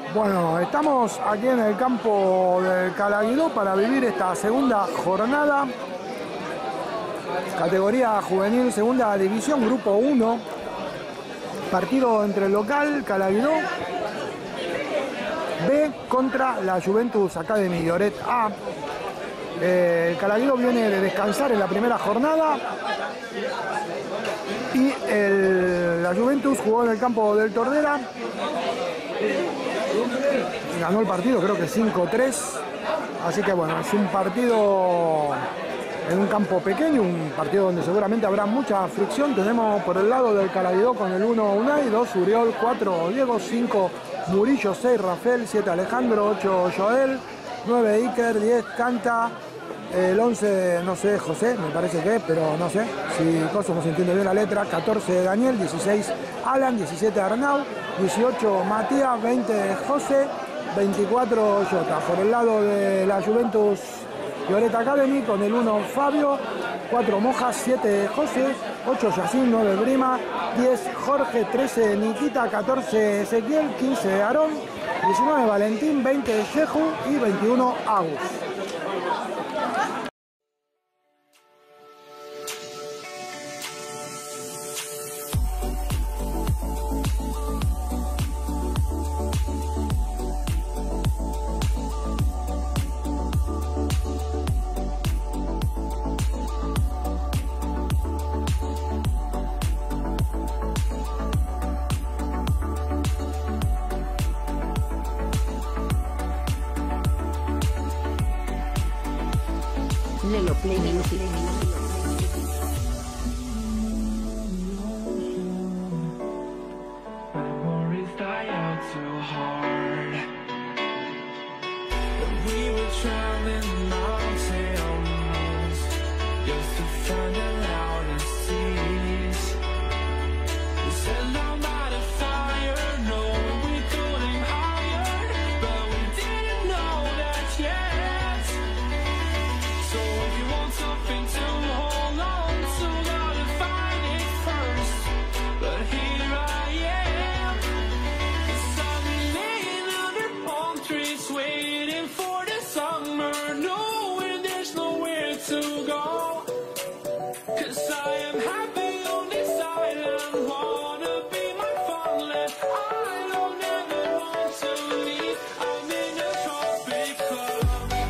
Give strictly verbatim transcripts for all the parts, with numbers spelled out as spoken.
Bueno, estamos aquí en el campo del Calaguidó para vivir esta segunda jornada. Categoría juvenil, segunda división, grupo uno. Partido entre el local, Calaguidó B contra la Juventus Academy Lloret A. Eh, el Calaguidó viene de descansar en la primera jornada y el, la Juventus jugó en el campo del Tordera. Ganó el partido, creo que cinco tres. Así que bueno, es un partido en un campo pequeño, un partido donde seguramente habrá mucha fricción. Tenemos por el lado del Calaguidó con el uno Unai, dos Uriol, cuatro Diego, cinco Murillo, seis Rafael, siete Alejandro, ocho Joel, nueve Iker, diez Canta, el once no sé José, me parece que es, pero no sé si Coso no se entiende bien la letra, catorce Daniel, dieciséis Alan, diecisiete Arnau, dieciocho Matías, veinte José, veinticuatro Jota. Por el lado de la Juventus Lloret Academy con el uno Fabio, cuatro Mojas, siete José, ocho Yacín, nueve Brima, diez Jorge, trece Nikita, catorce Ezequiel, quince Aarón, diecinueve Valentín, veinte Shehu y veintiuno Agus. Lelo Play Music. Memories die out too hard. When we were traveling mountains just to find the loudest seas. We set down by the fire, knowing we couldn't hide, but we didn't know that yet. So if you want something to hold on to, gotta find it first. But here I am, 'cause I've been laying under palm trees, waiting for the summer, knowing there's nowhere to go. 'Cause I am happy on this island, wanna be my farmland. I don't ever want to leave, I'm in a tropic club.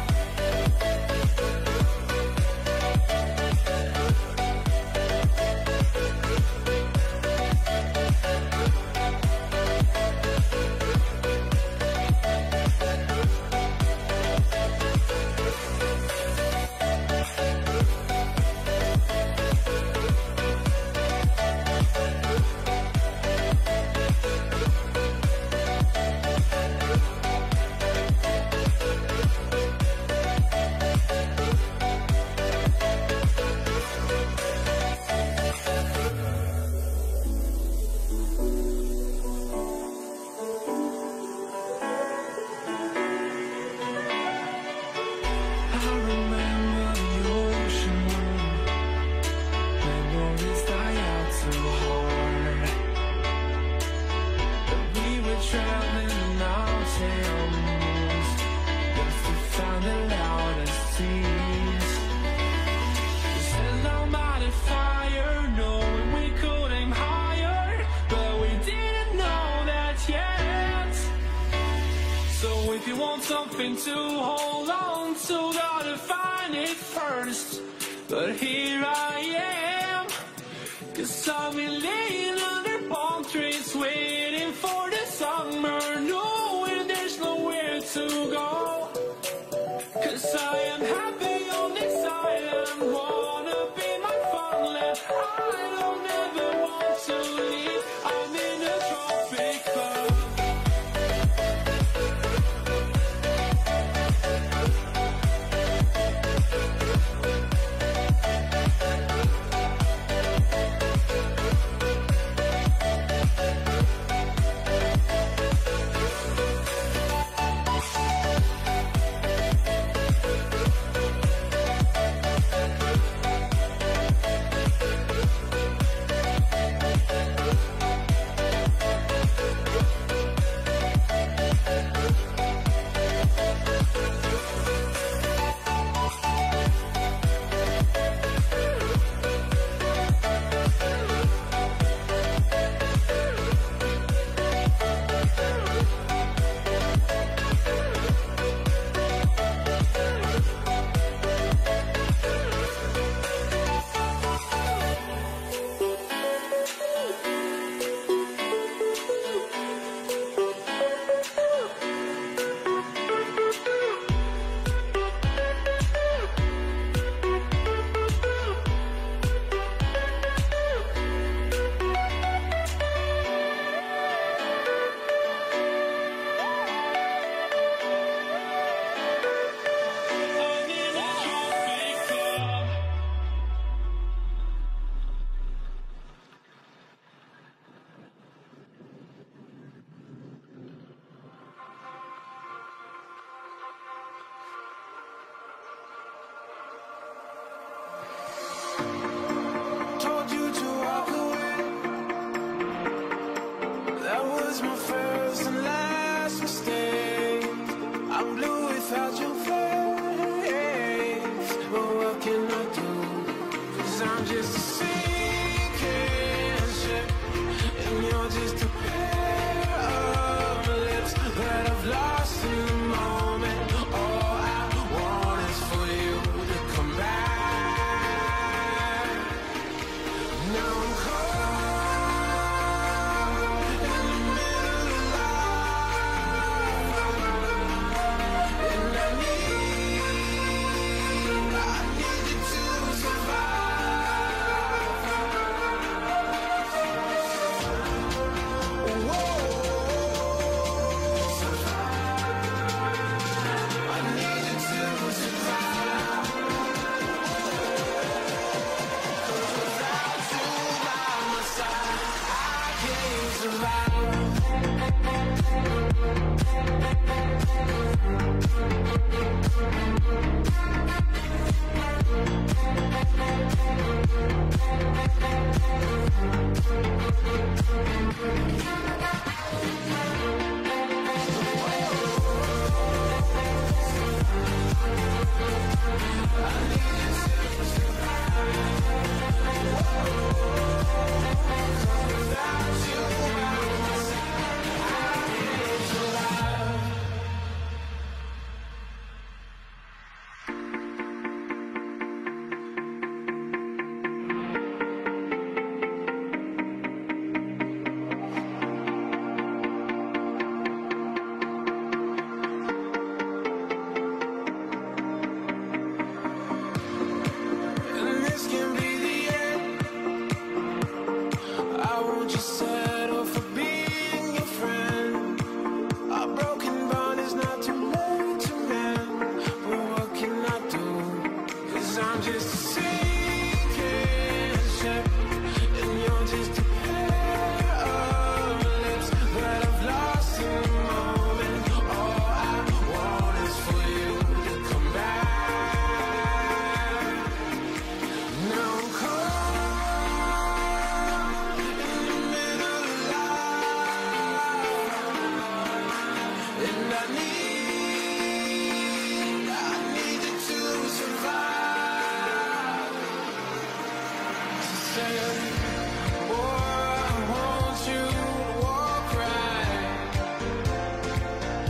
I remember the ocean, memories die out too hard. But we were traveling mountains just to find the loudest seas. We sat down by the fire, knowing we could aim higher, but we didn't know that yet. So if you want something to hold on to, gotta find it first. But here I am, 'cause I've been laying under palm trees, waiting for the summer, knowing there's nowhere to go. 'Cause I am happy on this island, wanna be my farmland. I don't ever want to leave, I'm in a tropic club.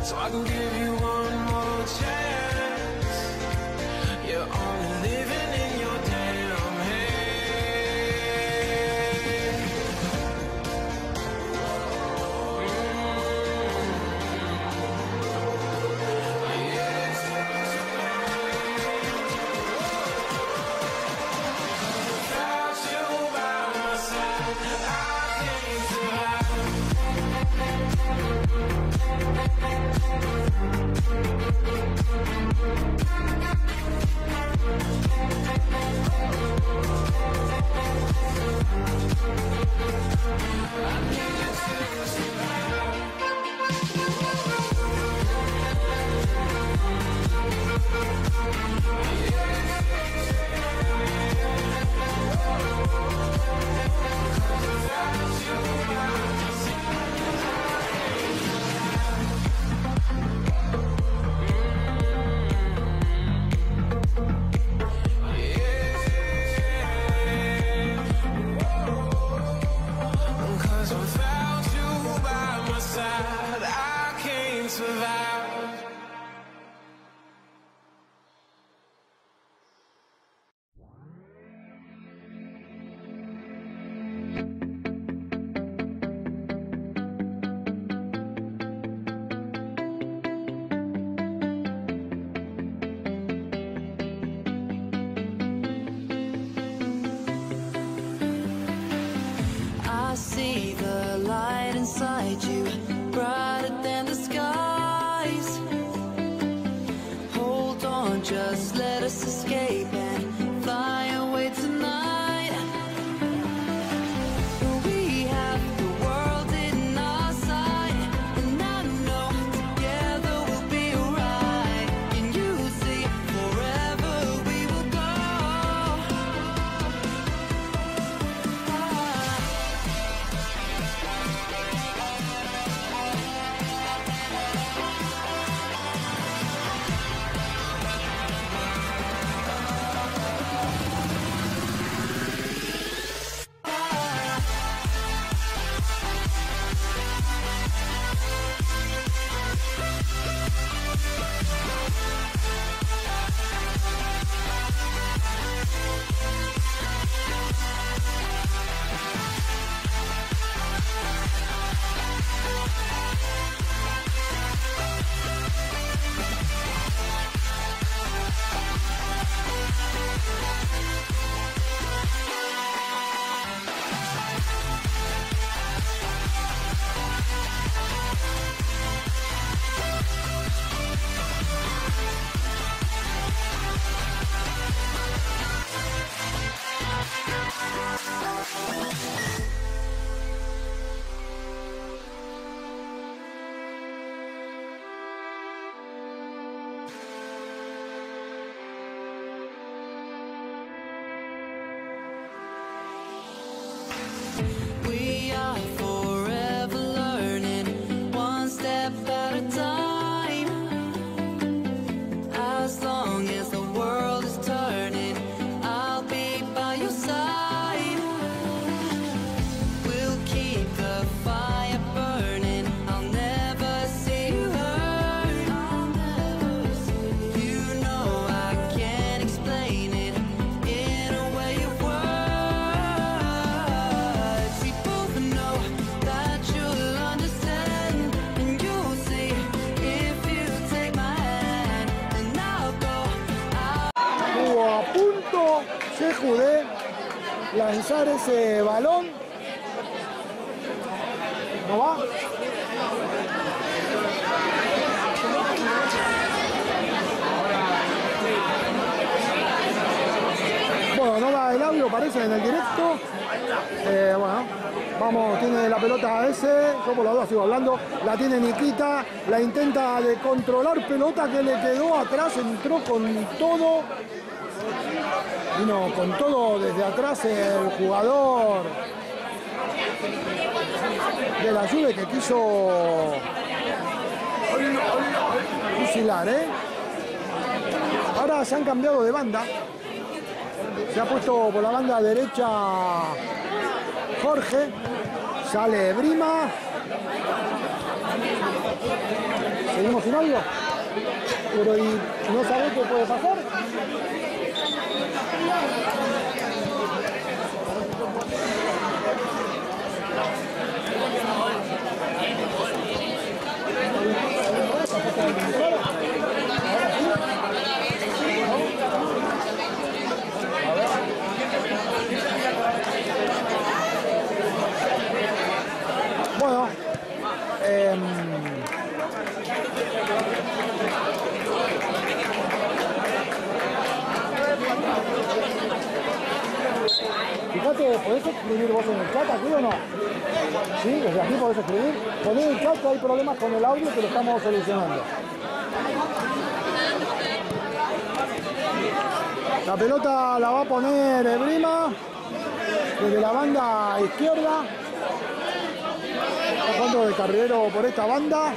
so I can give you one more chance. You're only living in your damn head. Yes. Without you by my side, I can't survive. Cause without you by my side, I can't survive. I see the light inside you, brighter than the skies. Hold on, just let us escape and fly away tonight. We have the world in our sight, and I know together we'll be alright. Can you see forever we will go? We are forever learning, one step at a time. As long as the world is turning, I'll be by your side. We'll keep the fire burning, I'll never see you hurt. You know I can't explain it in a way of words. We both know that you'll understand, and you'll see if you take my hand, and I'll go. Estuvo a punto Seju de lanzar ese balón. ¿No va? Bueno, no da el audio, parece, en el directo. Eh, bueno, vamos, tiene la pelota ese, yo por la duda sigo hablando, la tiene Nikita, la intenta de controlar, pelota que le quedó atrás, entró con todo, vino con todo desde atrás el jugador de la Juve que quiso fusilar, ¿eh? Ahora se han cambiado de banda. Se ha puesto por la banda derecha Jorge. Sale Brima. ¿Seguimos sin audio? Pero ¿y no sabés qué puede pasar? Bueno, eh, fíjate, ¿podés escribir vos en el chat aquí o no? Sí, desde aquí podés escribir. Poné en el chat que hay problemas con el audio que lo estamos solucionando. La pelota la va a poner Ebrima desde la banda izquierda. Está jugando de carrilero por esta banda.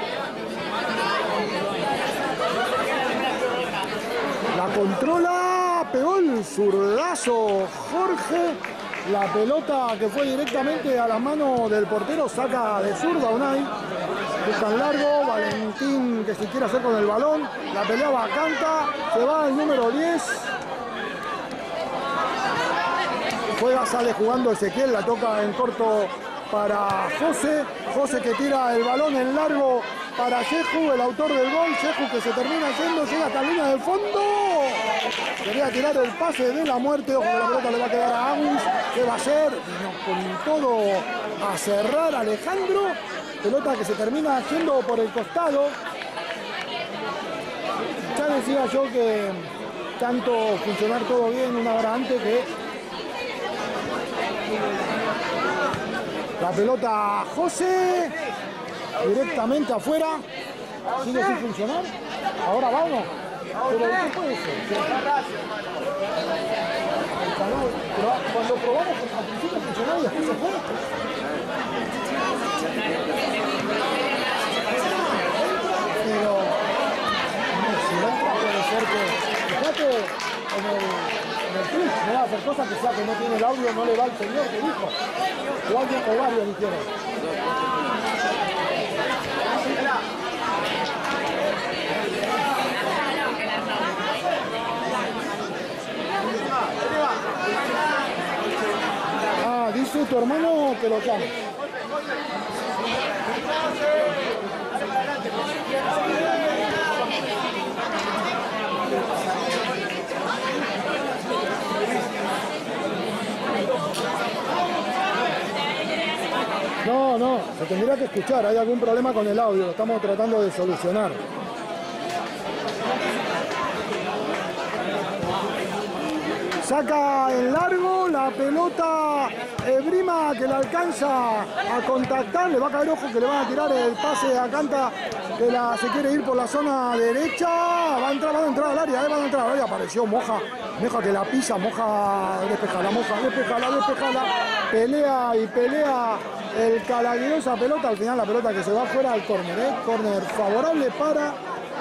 La controla, pegó el zurdazo Jorge. La pelota que fue directamente a la mano del portero, saca de zurda Unai. Buscan largo, Valentín que se quiere hacer con el balón. La pelea va a Canta, se va el número diez. Juega, sale jugando Ezequiel, la toca en corto para José. José que tira el balón en largo para Yehu, el autor del gol. Yehu que se termina yendo, llega hasta la línea del fondo. Quería tirar el pase de la muerte. Ojo que la pelota le va a quedar a Agus. ¿Qué va a hacer? Con todo a cerrar Alejandro. Pelota que se termina yendo por el costado. Ya decía yo que tanto funcionar todo bien una hora antes que la pelota José directamente afuera. Sigue sin funcionar. Ahora va o no. Pero ¿qué puede ser? Pero cuando probamos al principio funcionaba y después se fue. Pero no, si entra puede ser que, fíjate, en el, en el Twitch no va a hacer cosas que sea que no tiene el audio, no le va al señor que dijo. O alguien o varios dijeron. Ah, dice tu hermano que lo llame. No, no, se tendría que escuchar, hay algún problema con el audio, lo estamos tratando de solucionar. Saca en largo la pelota Ebrima que la alcanza a contactar. Le va a caer, ojo que le van a tirar el pase a Canta que la, se quiere ir por la zona derecha. Va a entrar, va a entrar al área, eh, va a entrar al área. Apareció Moja, Moja que la pisa, Moja, despejala, Moja, despejala, despejala. Pelea y pelea el Calaguero esa pelota. Al final la pelota que se va fuera al córner, eh. Córner favorable para...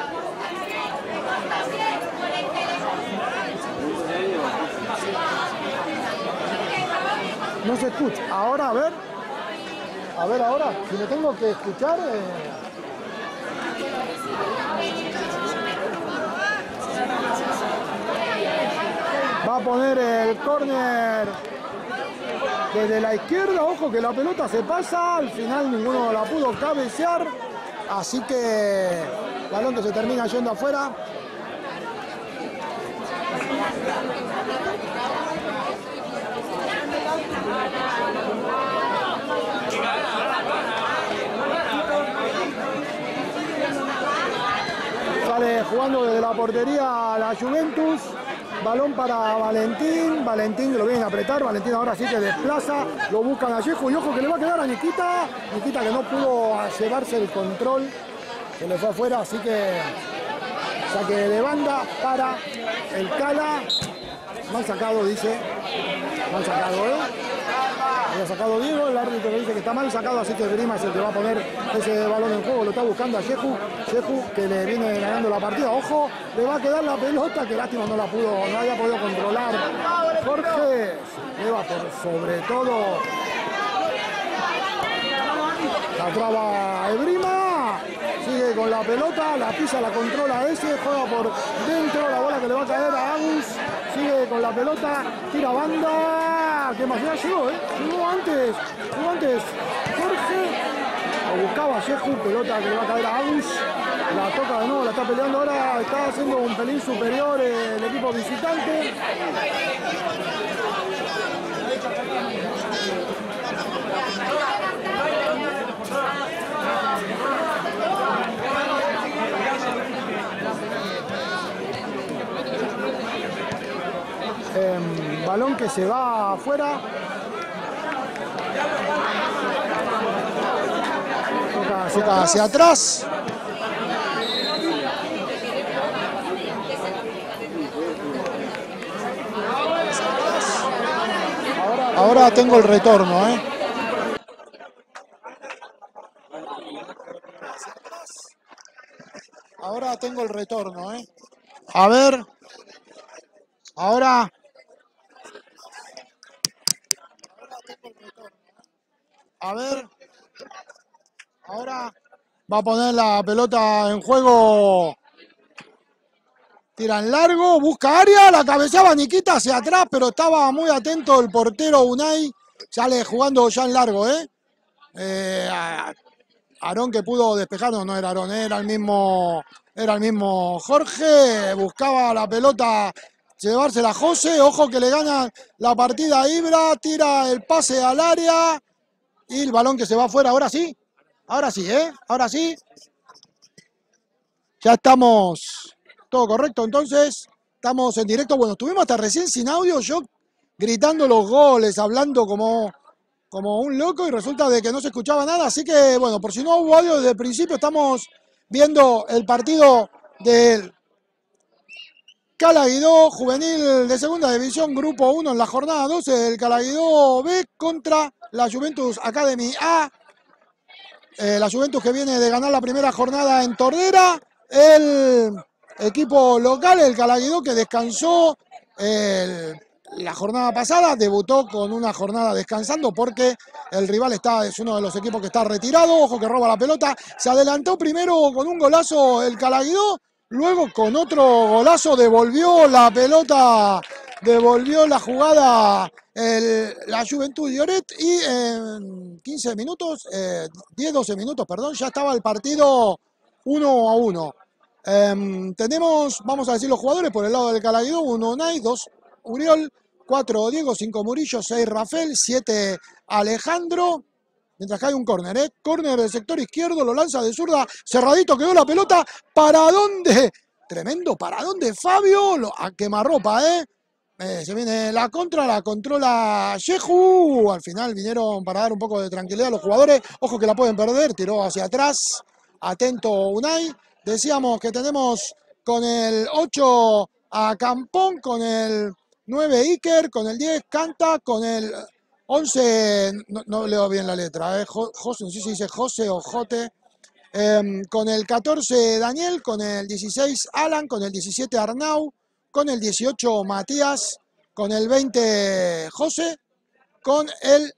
No se escucha. Ahora, a ver. A ver ahora. Si me tengo que escuchar... Eh... Va a poner el córner desde la izquierda. Ojo que la pelota se pasa. Al final ninguno la pudo cabecear. Así que... balón que se termina yendo afuera. Sale jugando desde la portería la Juventus. Balón para Valentín. Valentín lo viene a apretar. Valentín ahora sí que desplaza. Lo buscan a Yehu. Y ojo que le va a quedar a Nikita. Nikita que no pudo llevarse el control. Que le fue afuera. Así que saque de banda para el Cala. Mal sacado, dice. Mal sacado, ¿eh? Lo ha sacado Diego, el árbitro que dice que está mal sacado, así que Grima es el que va a poner ese balón en juego, lo está buscando a Yehu, Yehu que le viene ganando la partida, ojo, le va a quedar la pelota, que lástima no la pudo, no había podido controlar. Jorge se lleva por sobre todo, la traba Ebrima, sigue con la pelota, la pisa, la controla ese, juega por dentro, la bola que le va a caer a Agus, sigue con la pelota, tira banda, que más ya llegó, ¿eh? Llegó antes, llegó antes Jorge, lo buscaba Yehu, pelota que le va a caer a Agus, la toca de nuevo, la está peleando ahora, está haciendo un pelín superior el equipo visitante. Eh, balón que se va afuera. Toca hacia, Toca hacia atrás. Ahora tengo el retorno, ¿eh? Ahora tengo el retorno, ¿eh? A ver. Ahora. A ver. Ahora va a poner la pelota en juego. Tira en largo, busca área, la cabeceaba Nikita hacia atrás, pero estaba muy atento el portero Unai. Sale jugando ya en largo, ¿eh? eh Aarón que pudo despejar, no, no era Aarón, era el mismo, era el mismo Jorge. Buscaba la pelota, llevársela a José. Ojo que le gana la partida a Ibra, tira el pase al área y el balón que se va afuera. Ahora sí, ahora sí, ¿eh? Ahora sí. Ya estamos... Todo correcto, entonces estamos en directo. Bueno, estuvimos hasta recién sin audio, yo gritando los goles, hablando como, como un loco y resulta de que no se escuchaba nada. Así que, bueno, por si no hubo audio desde el principio, estamos viendo el partido del Calaguidó Juvenil de Segunda División, Grupo uno en la jornada doce, el Calaguidó B contra la Juventus Academy A. Eh, la Juventus que viene de ganar la primera jornada en Tordera. El equipo local, el Calaguidó, que descansó el, la jornada pasada, debutó con una jornada descansando porque el rival está, es uno de los equipos que está retirado. Ojo que roba la pelota, se adelantó primero con un golazo el Calaguidó, luego con otro golazo devolvió la pelota, devolvió la jugada el, la Juventud Lloret y en quince minutos, eh, diez doce minutos, perdón, ya estaba el partido uno a uno. Um, tenemos, vamos a decir los jugadores por el lado del Calaguidó: uno Unai, dos Uriol, cuatro Diego, cinco Murillo, seis Rafael, siete Alejandro. Mientras que hay un córner, ¿eh? Córner del sector izquierdo, lo lanza de zurda, cerradito quedó la pelota. ¿Para dónde? Tremendo, ¿para dónde Fabio? Lo, a quemarropa, ¿eh? Eh, se viene la contra, la controla Yehu. Al final vinieron para dar un poco de tranquilidad a los jugadores. Ojo que la pueden perder, tiró hacia atrás. Atento Unai. Decíamos que tenemos con el ocho a Campón, con el nueve Iker, con el diez Canta, con el once, no, no leo bien la letra, eh, José, no sé si dice José o Jote, eh, con el catorce Daniel, con el dieciséis Alan, con el diecisiete Arnau, con el dieciocho Matías, con el veinte José, con el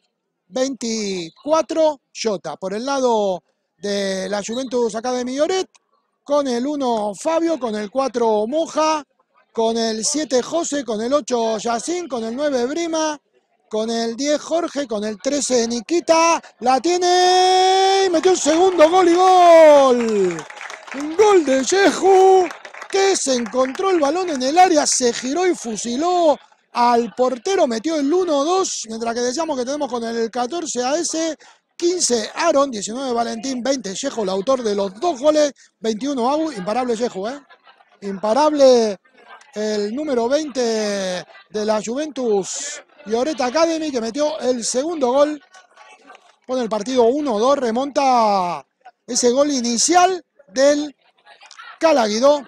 veinticuatro Jota. Por el lado de la Juventus Academy Lloret, con el uno Fabio, con el cuatro Moja, con el siete José, con el ocho Yacín, con el nueve Brima, con el diez Jorge, con el trece Nikita, la tiene y metió un segundo gol y gol. Un gol de Yehu, que se encontró el balón en el área, se giró y fusiló al portero, metió el uno dos, mientras que decíamos que tenemos con el catorce a ese, quince Aaron, diecinueve Valentín, veinte Yehu, el autor de los dos goles, veintiuno Agu, imparable Yehu, ¿eh? Imparable el número veinte de la Juventus Lloret Academy, que metió el segundo gol, pone el partido uno dos, remonta ese gol inicial del Calaguidó.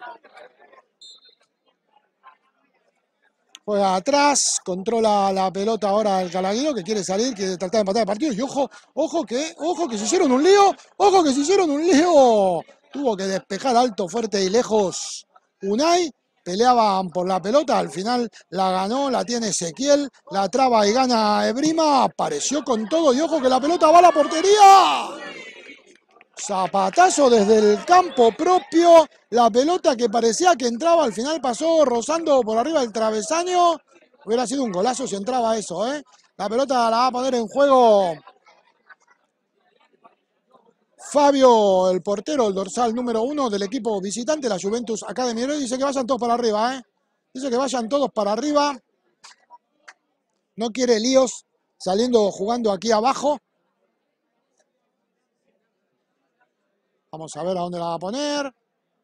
Juega atrás, controla la pelota ahora el Calaguidó, que quiere salir, quiere tratar de empatar el partido. Y ojo, ojo que, ojo que se hicieron un lío, ojo que se hicieron un lío. Tuvo que despejar alto, fuerte y lejos Unai. Peleaban por la pelota, al final la ganó, la tiene Ezequiel, la traba y gana Ebrima. Apareció con todo y ojo que la pelota va a la portería. Zapatazo desde el campo propio. La pelota que parecía que entraba, al final pasó rozando por arriba del travesaño. Hubiera sido un golazo si entraba eso, ¿eh? La pelota la va a poner en juego Fabio, el portero, el dorsal número uno del equipo visitante, la Juventus Academy. Dice que vayan todos para arriba, ¿eh? Dice que vayan todos para arriba. No quiere líos saliendo jugando aquí abajo. Vamos a ver a dónde la va a poner.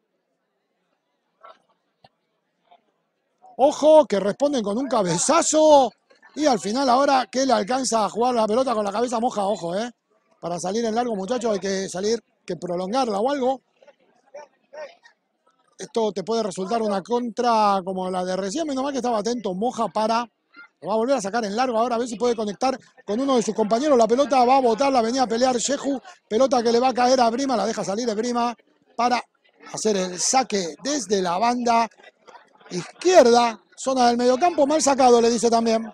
Ojo, que responden con un cabezazo. Y al final ahora que le alcanza a jugar la pelota con la cabeza moja, ojo, ¿eh? Para salir en largo, muchachos, hay que salir, que prolongarla o algo. Esto te puede resultar una contra como la de recién. Menos mal que estaba atento Moja para... Lo va a volver a sacar en largo ahora, a ver si puede conectar con uno de sus compañeros. La pelota va a botar, la venía a pelear Shehu. Pelota que le va a caer a Brima, la deja salir de Brima para hacer el saque desde la banda izquierda. Zona del mediocampo, mal sacado, le dice también.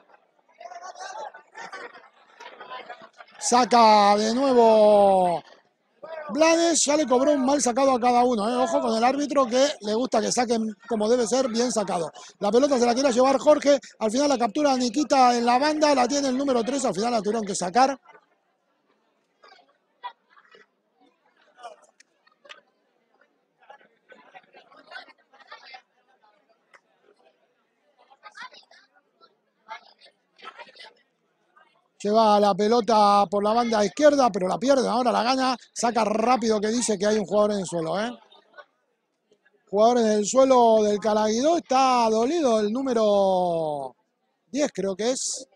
Saca de nuevo Blanes, ya le cobró un mal sacado a cada uno, ¿eh? Ojo con el árbitro que le gusta que saquen como debe ser, bien sacado. La pelota se la quiere llevar Jorge, al final la captura Nikita en la banda, la tiene el número tres, al final la tuvieron que sacar. Lleva la pelota por la banda izquierda, pero la pierde, ahora la gana. Saca rápido que dice que hay un jugador en el suelo, ¿eh? Jugador en el suelo del Calaguidó. Está dolido el número diez, creo que es.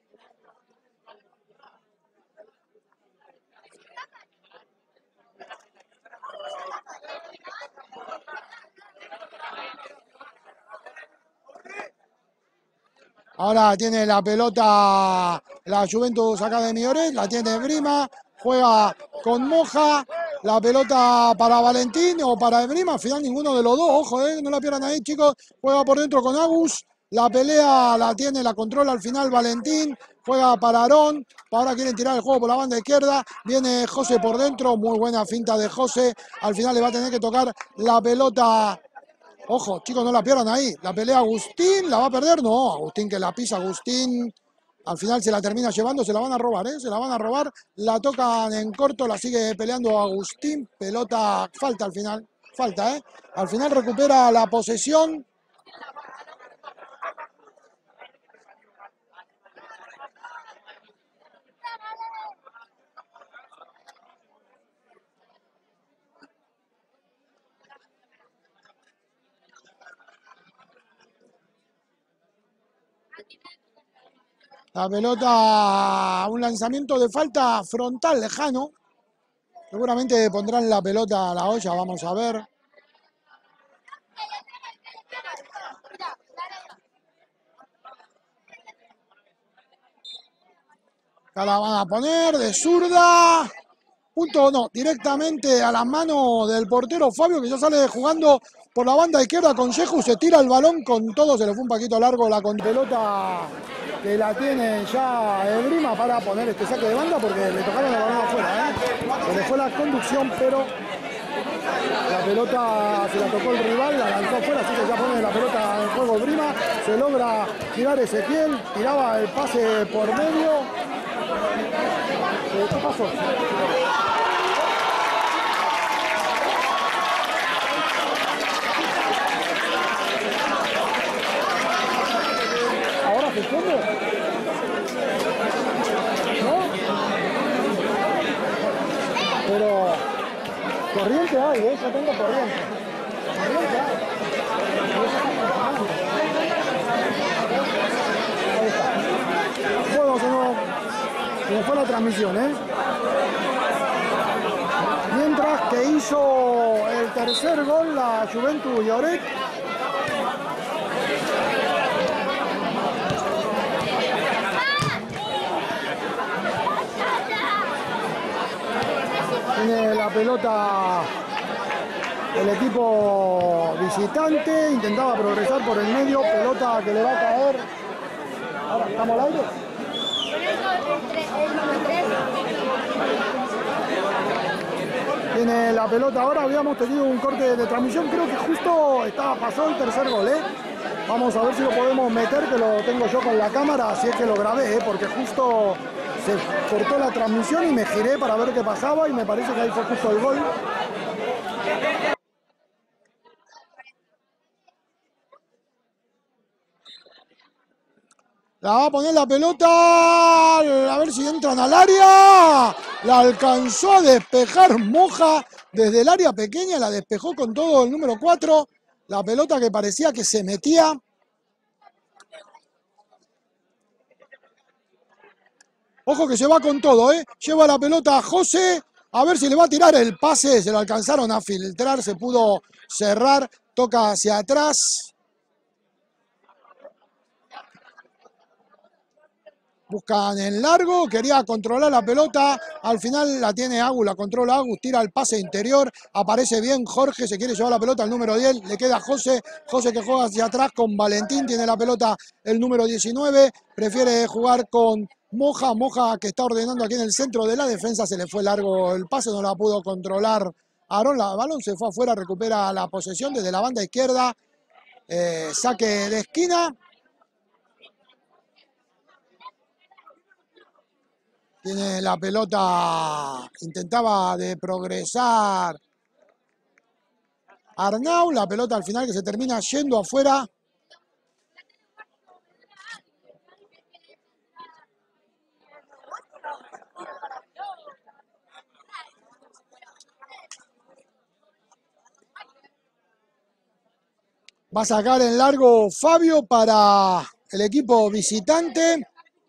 Ahora tiene la pelota la Juventus Academy Oret, la tiene Brima, juega con Moja, la pelota para Valentín o para Brima, al final ninguno de los dos, ojo, eh, no la pierdan ahí chicos, juega por dentro con Agus, la pelea la tiene, la controla al final Valentín, juega para Aarón, ahora quieren tirar el juego por la banda izquierda, viene José por dentro, muy buena finta de José, al final le va a tener que tocar la pelota. Ojo, chicos, no la pierdan ahí. La pelea Agustín, ¿la va a perder? No, Agustín que la pisa, Agustín. Al final se la termina llevando, se la van a robar, ¿eh? Se la van a robar. La tocan en corto, la sigue peleando Agustín. Pelota, falta al final, falta, ¿eh? Al final recupera la posesión. La pelota, un lanzamiento de falta frontal lejano. Seguramente pondrán la pelota a la olla, vamos a ver. Ya la van a poner de zurda. Punto, no, directamente a la mano del portero Fabio, que ya sale jugando por la banda izquierda con Shehu, se tira el balón con todo, se le fue un poquito largo la con pelota que la tiene ya Brima para poner este saque de banda porque le tocaron el balón afuera, ¿eh? Se le fue la conducción, pero la pelota se la tocó el rival, la lanzó afuera, así que ya pone la pelota en juego Brima, se logra tirar Ezequiel, tiraba el pase por medio. ¿Qué pasó? ¿Ahora se esconde? ¿No? Pero corriente hay, ¿eh? Yo tengo corriente. Corriente hay. Ahí está. Bueno, se nos, se nos fue la transmisión, ¿eh? Mientras que hizo el tercer gol la Juventus Oret. Tiene la pelota el equipo visitante, intentaba progresar por el medio, pelota que le va a caer. Ahora, ¿estamos al aire? Tiene la pelota ahora, habíamos tenido un corte de transmisión, creo que justo estaba pasó el tercer gol, ¿eh? Vamos a ver si lo podemos meter, que lo tengo yo con la cámara, así es que lo grabé, ¿eh? Porque justo se cortó la transmisión y me giré para ver qué pasaba y me parece que ahí fue justo el gol. La va a poner la pelota, a ver si entran al área. La alcanzó a despejar Moja desde el área pequeña, la despejó con todo el número cuatro. La pelota que parecía que se metía. Ojo que se va con todo, ¿eh? Lleva la pelota a José, a ver si le va a tirar el pase. Se lo alcanzaron a filtrar, se pudo cerrar, toca hacia atrás. Buscan en largo, quería controlar la pelota, al final la tiene Agus, la controla Agus, tira el pase interior, aparece bien Jorge, se quiere llevar la pelota al número diez, le queda José, José que juega hacia atrás con Valentín, tiene la pelota el número diecinueve, prefiere jugar con Moja, Moja que está ordenando aquí en el centro de la defensa, se le fue largo el pase, no la pudo controlar Aarón, la balón se fue afuera, recupera la posesión desde la banda izquierda, eh, saque de esquina. Tiene la pelota, intentaba de progresar Arnau, la pelota al final que se termina yendo afuera. Va a sacar en largo Fabio para el equipo visitante.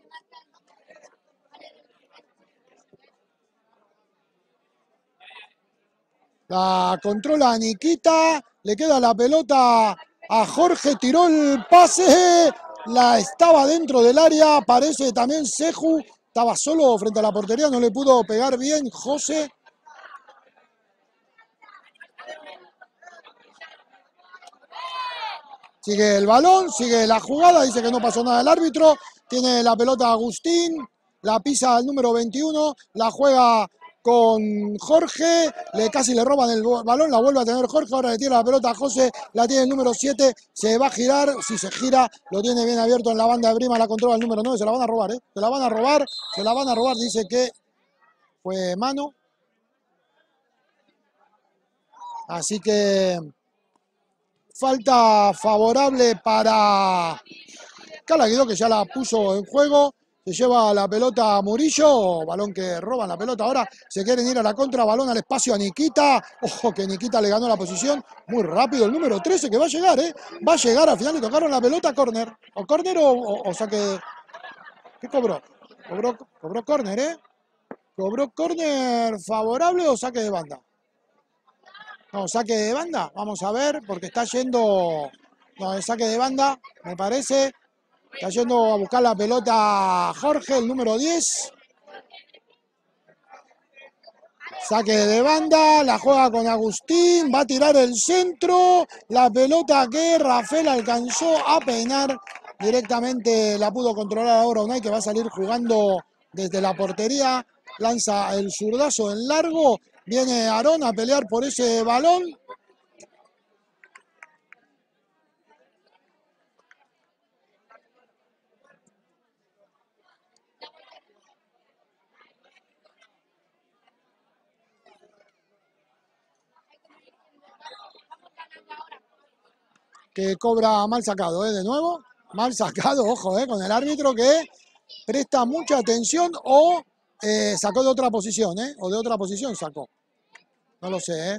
La controla Nikita, le queda la pelota a Jorge, tiró el pase, la estaba dentro del área, aparece también Seju, estaba solo frente a la portería, no le pudo pegar bien José. Sigue el balón, sigue la jugada, dice que no pasó nada el árbitro, tiene la pelota Agustín, la pisa el número veintiuno, la juega con Jorge, le casi le roban el balón, la vuelve a tener Jorge, ahora le tira la pelota a José, la tiene el número siete, se va a girar, si se gira, lo tiene bien abierto en la banda de Brima, la controla el número nueve, se la van a robar, ¿eh? Se la van a robar, se la van a robar, dice que fue mano. Así que falta favorable para Calaguidó, que ya la puso en juego. Se lleva la pelota a Murillo, balón que roban la pelota ahora, se quieren ir a la contra, balón al espacio a Nikita, ojo que Nikita le ganó la posición, muy rápido el número trece que va a llegar, ¿eh? Va a llegar, al final le tocaron la pelota, córner, o córner o, o, o saque, ¿qué cobró? Cobró, cobró córner, ¿eh? ¿Cobró córner favorable o saque de banda? No, saque de banda, vamos a ver, porque está yendo, no, el saque de banda, me parece. Está yendo a buscar la pelota Jorge, el número diez. Saque de banda, la juega con Agustín, va a tirar el centro. La pelota que Rafael alcanzó a peinar. Directamente la pudo controlar ahora Unai, que va a salir jugando desde la portería. Lanza el zurdazo en largo. Viene Aarón a pelear por ese balón. Que cobra mal sacado, ¿eh? De nuevo, mal sacado, ojo, ¿eh? Con el árbitro que presta mucha atención o eh, sacó de otra posición, ¿eh? O de otra posición sacó. No lo sé, ¿eh?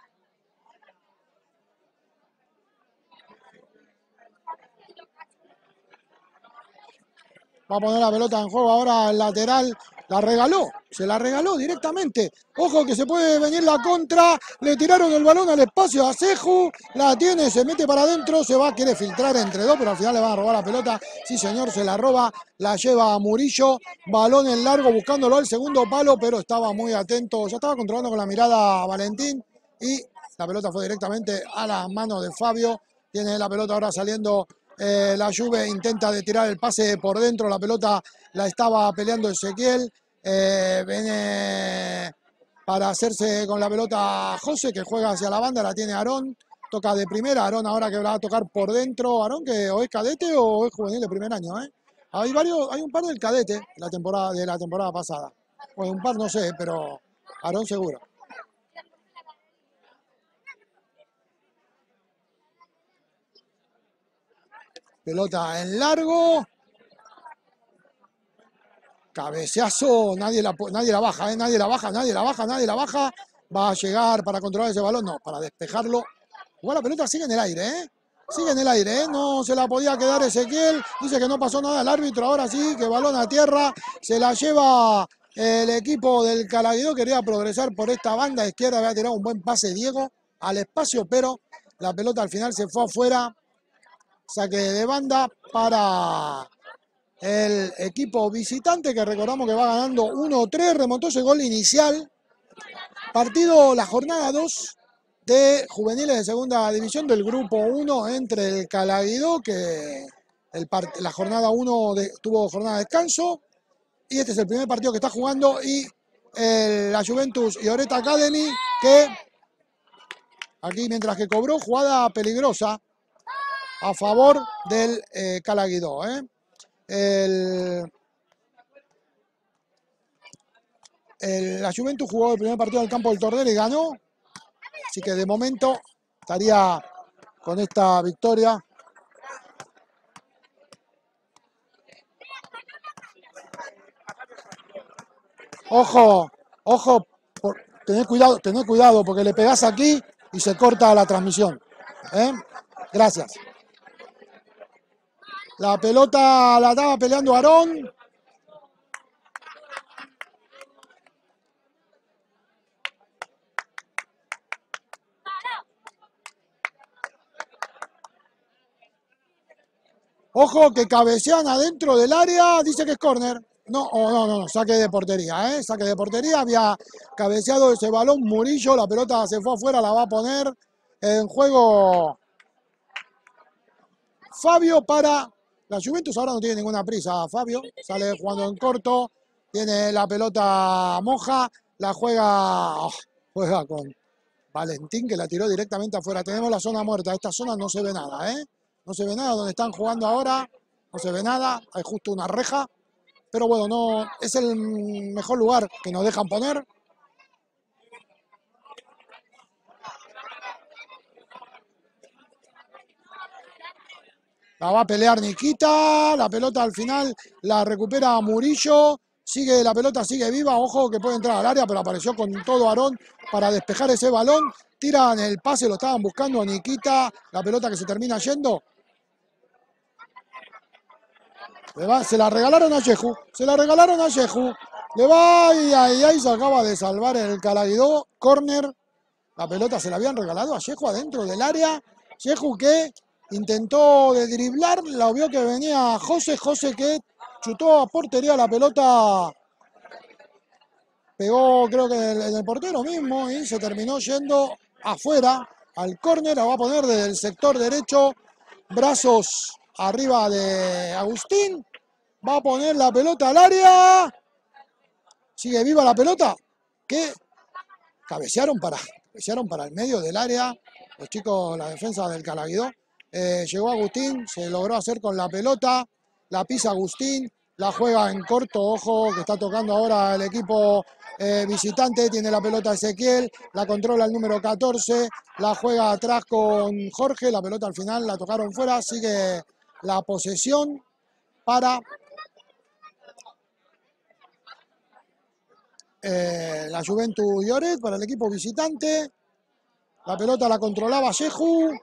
Va a poner la pelota en juego ahora el lateral. La regaló, se la regaló directamente. Ojo que se puede venir la contra. Le tiraron el balón al espacio a Seju. La tiene, se mete para adentro. Se va, quiere filtrar entre dos, pero al final le van a robar la pelota. Sí, señor, se la roba. La lleva a Murillo. Balón en largo buscándolo al segundo palo, pero estaba muy atento. Ya estaba controlando con la mirada a Valentín. Y la pelota fue directamente a las manos de Fabio. Tiene la pelota ahora saliendo. Eh, la Juve intenta de tirar el pase por dentro, la pelota la estaba peleando Ezequiel, eh, viene para hacerse con la pelota José, que juega hacia la banda, la tiene Aarón, toca de primera, Aarón ahora que va a tocar por dentro, Aarón que o es cadete o es juvenil de primer año, ¿eh? Hay varios, hay un par del cadete la temporada, de la temporada pasada. Bueno, un par no sé, pero Aarón seguro. Pelota en largo. Cabeceazo, nadie la, nadie la baja, ¿eh? nadie la baja, nadie la baja, nadie la baja. Va a llegar para controlar ese balón, no, para despejarlo. Igual la pelota sigue en el aire, ¿eh? Sigue en el aire, ¿eh? No se la podía quedar Ezequiel. Dice que no pasó nada el árbitro, ahora sí, que balón a tierra. Se la lleva el equipo del Calaguidó, quería progresar por esta banda izquierda, había tirado un buen pase Diego al espacio, pero la pelota al final se fue afuera. Saque de banda para el equipo visitante, que recordamos que va ganando uno tres, remontó ese gol inicial. Partido la jornada dos de juveniles de segunda división del grupo uno entre el Calaguidó, que el la jornada uno de, tuvo jornada de descanso, y este es el primer partido que está jugando, y el, la Juventus Lloret Academy, que aquí mientras que cobró jugada peligrosa a favor del eh, Calaguidó, ¿eh? El, el, la Juventus jugó el primer partido del campo del Tordera y ganó, así que de momento estaría con esta victoria. Ojo, ojo, por, tened cuidado, tened cuidado porque le pegás aquí y se corta la transmisión, ¿eh? Gracias. La pelota la estaba peleando Aarón. Ojo que cabecean adentro del área, dice que es córner. No, oh, no, no, saque de portería, ¿eh? Saque de portería, había cabeceado ese balón Murillo, la pelota se fue afuera, la va a poner en juego Fabio para la Juventus. Ahora no tiene ninguna prisa Fabio, sale jugando en corto, tiene la pelota Moja, la juega, oh, juega con Valentín, que la tiró directamente afuera. Tenemos la zona muerta, esta zona no se ve nada, ¿eh? No se ve nada donde están jugando ahora, no se ve nada, hay justo una reja, pero bueno, no es el mejor lugar que nos dejan poner. La va a pelear Nikita, la pelota al final la recupera Murillo, sigue la pelota, sigue viva, ojo que puede entrar al área, pero apareció con todo Aarón para despejar ese balón. Tiran el pase, lo estaban buscando a Nikita, la pelota que se termina yendo. Le va, se la regalaron a Yehu, se la regalaron a Yehu. Le va y ahí, ahí se acaba de salvar el Calaguidó, córner. La pelota se la habían regalado a Yehu adentro del área. Yehu que intentó de driblar, la vio que venía José, José que chutó a portería, la pelota pegó creo que en el, en el portero mismo y se terminó yendo afuera al córner. La va a poner desde el sector derecho, brazos arriba de Agustín, va a poner la pelota al área, sigue viva la pelota, que cabecearon para, cabecearon para el medio del área, los chicos, la defensa del Calaguidó. Eh, llegó Agustín, se logró hacer con la pelota, la pisa Agustín, la juega en corto, ojo que está tocando ahora el equipo eh, visitante, tiene la pelota Ezequiel, la controla el número catorce, la juega atrás con Jorge, la pelota al final la tocaron fuera, sigue la posesión para eh, la Juventus Lloret, para el equipo visitante. La pelota la controlaba Yehu.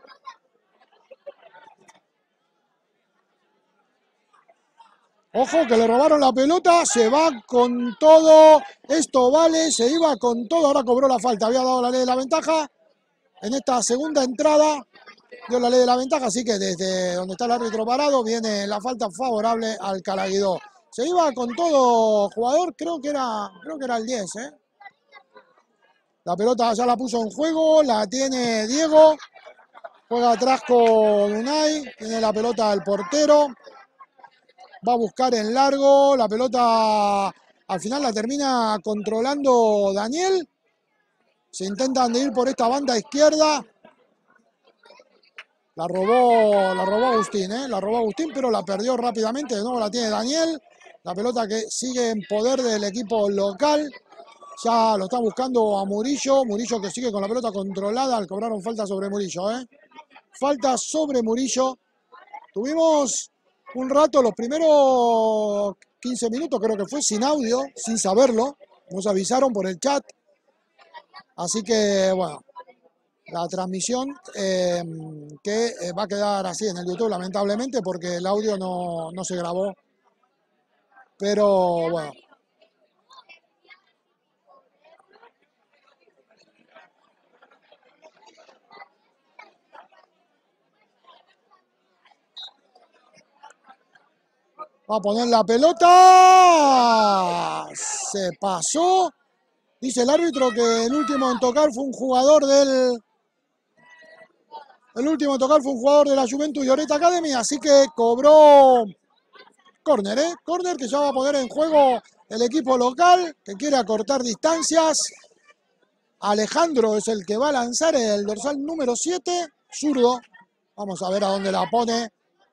Ojo que le robaron la pelota, se va con todo, esto vale, se iba con todo, ahora cobró la falta, había dado la ley de la ventaja en esta segunda entrada, dio la ley de la ventaja, así que desde donde está el árbitro parado viene la falta favorable al Calaguidó. Se iba con todo jugador, creo que era, creo que era el diez, ¿eh? La pelota ya la puso en juego, la tiene Diego, juega atrás con Unai, tiene la pelota el portero. Va a buscar en largo, la pelota al final la termina controlando Daniel. Se intentan de ir por esta banda izquierda. La robó, la robó Agustín, ¿eh? La robó Agustín, pero la perdió rápidamente. De nuevo la tiene Daniel. La pelota que sigue en poder del equipo local. Ya lo está buscando a Murillo. Murillo que sigue con la pelota controlada. Le cobraron falta sobre Murillo, ¿eh? Falta sobre Murillo. Tuvimos un rato, los primeros quince minutos creo que fue, sin audio, sin saberlo. Nos avisaron por el chat. Así que, bueno, la transmisión eh, que eh, va a quedar así en el YouTube, lamentablemente, porque el audio no, no se grabó. Pero, bueno. Va a poner la pelota. Se pasó. Dice el árbitro que el último en tocar fue un jugador del... El último en tocar fue un jugador de la Juventus Lloret Academy, así que cobró córner, ¿eh? Córner que ya va a poner en juego el equipo local, que quiere acortar distancias. Alejandro es el que va a lanzar el dorsal número siete, zurdo. Vamos a ver a dónde la pone.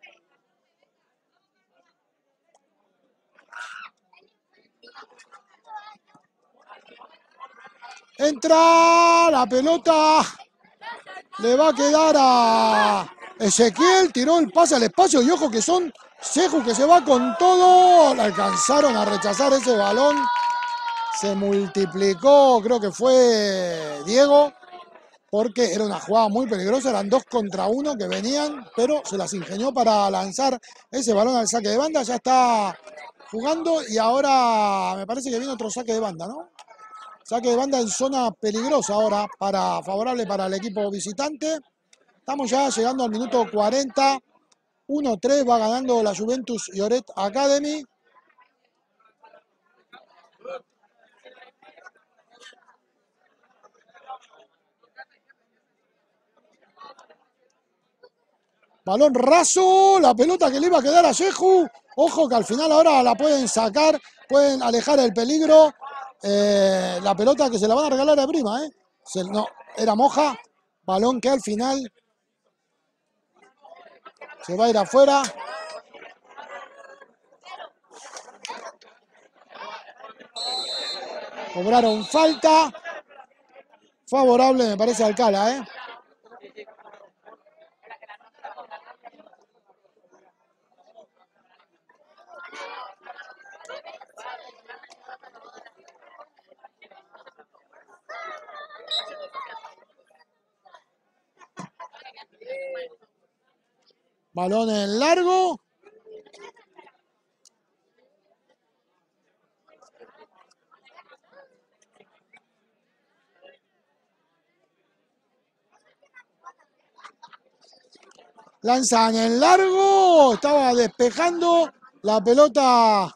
Entra la pelota. Le va a quedar a Ezequiel. Tiró el pase al espacio y ojo que son Seju que se va con todo. Le alcanzaron a rechazar ese balón. Se multiplicó, creo que fue Diego, porque era una jugada muy peligrosa. Eran dos contra uno que venían, pero se las ingenió para lanzar ese balón al saque de banda. Ya está jugando y ahora me parece que viene otro saque de banda, ¿no? Saque de banda en zona peligrosa ahora, para, favorable para el equipo visitante. Estamos ya llegando al minuto cuarenta. uno tres va ganando la Juventus Lloret Academy. Balón raso, la pelota que le iba a quedar a Seju. Ojo que al final ahora la pueden sacar, pueden alejar el peligro. Eh, la pelota que se la van a regalar a Prima, ¿eh? Se, no, era Moja. Balón que al final se va a ir afuera. Cobraron falta. Favorable, me parece, Alcala, ¿eh? Balón en largo. Lanzan en largo. Estaba despejando la pelota.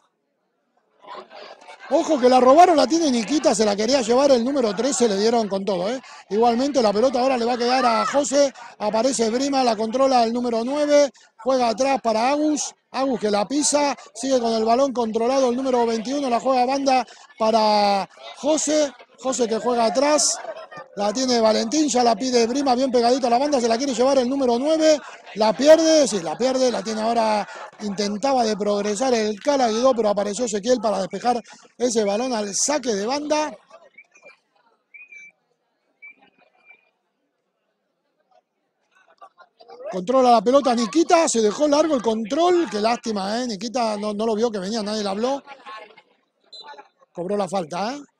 Ojo que la robaron, la tiene Nikita, se la quería llevar el número trece, le dieron con todo, ¿eh? Igualmente la pelota ahora le va a quedar a José, aparece Brima, la controla el número nueve, juega atrás para Agus, Agus que la pisa, sigue con el balón controlado el número veintiuno, la juega banda para José, José que juega atrás, la tiene Valentín, ya la pide Brima, bien pegadito a la banda, se la quiere llevar el número nueve, la pierde, sí, la pierde, la tiene ahora, intentaba de progresar el Calaguidó, pero apareció Ezequiel para despejar ese balón al saque de banda. Controla la pelota Nikita, se dejó largo el control, qué lástima, ¿eh? Nikita no, no lo vio que venía, nadie le habló. Cobró la falta, ¿eh?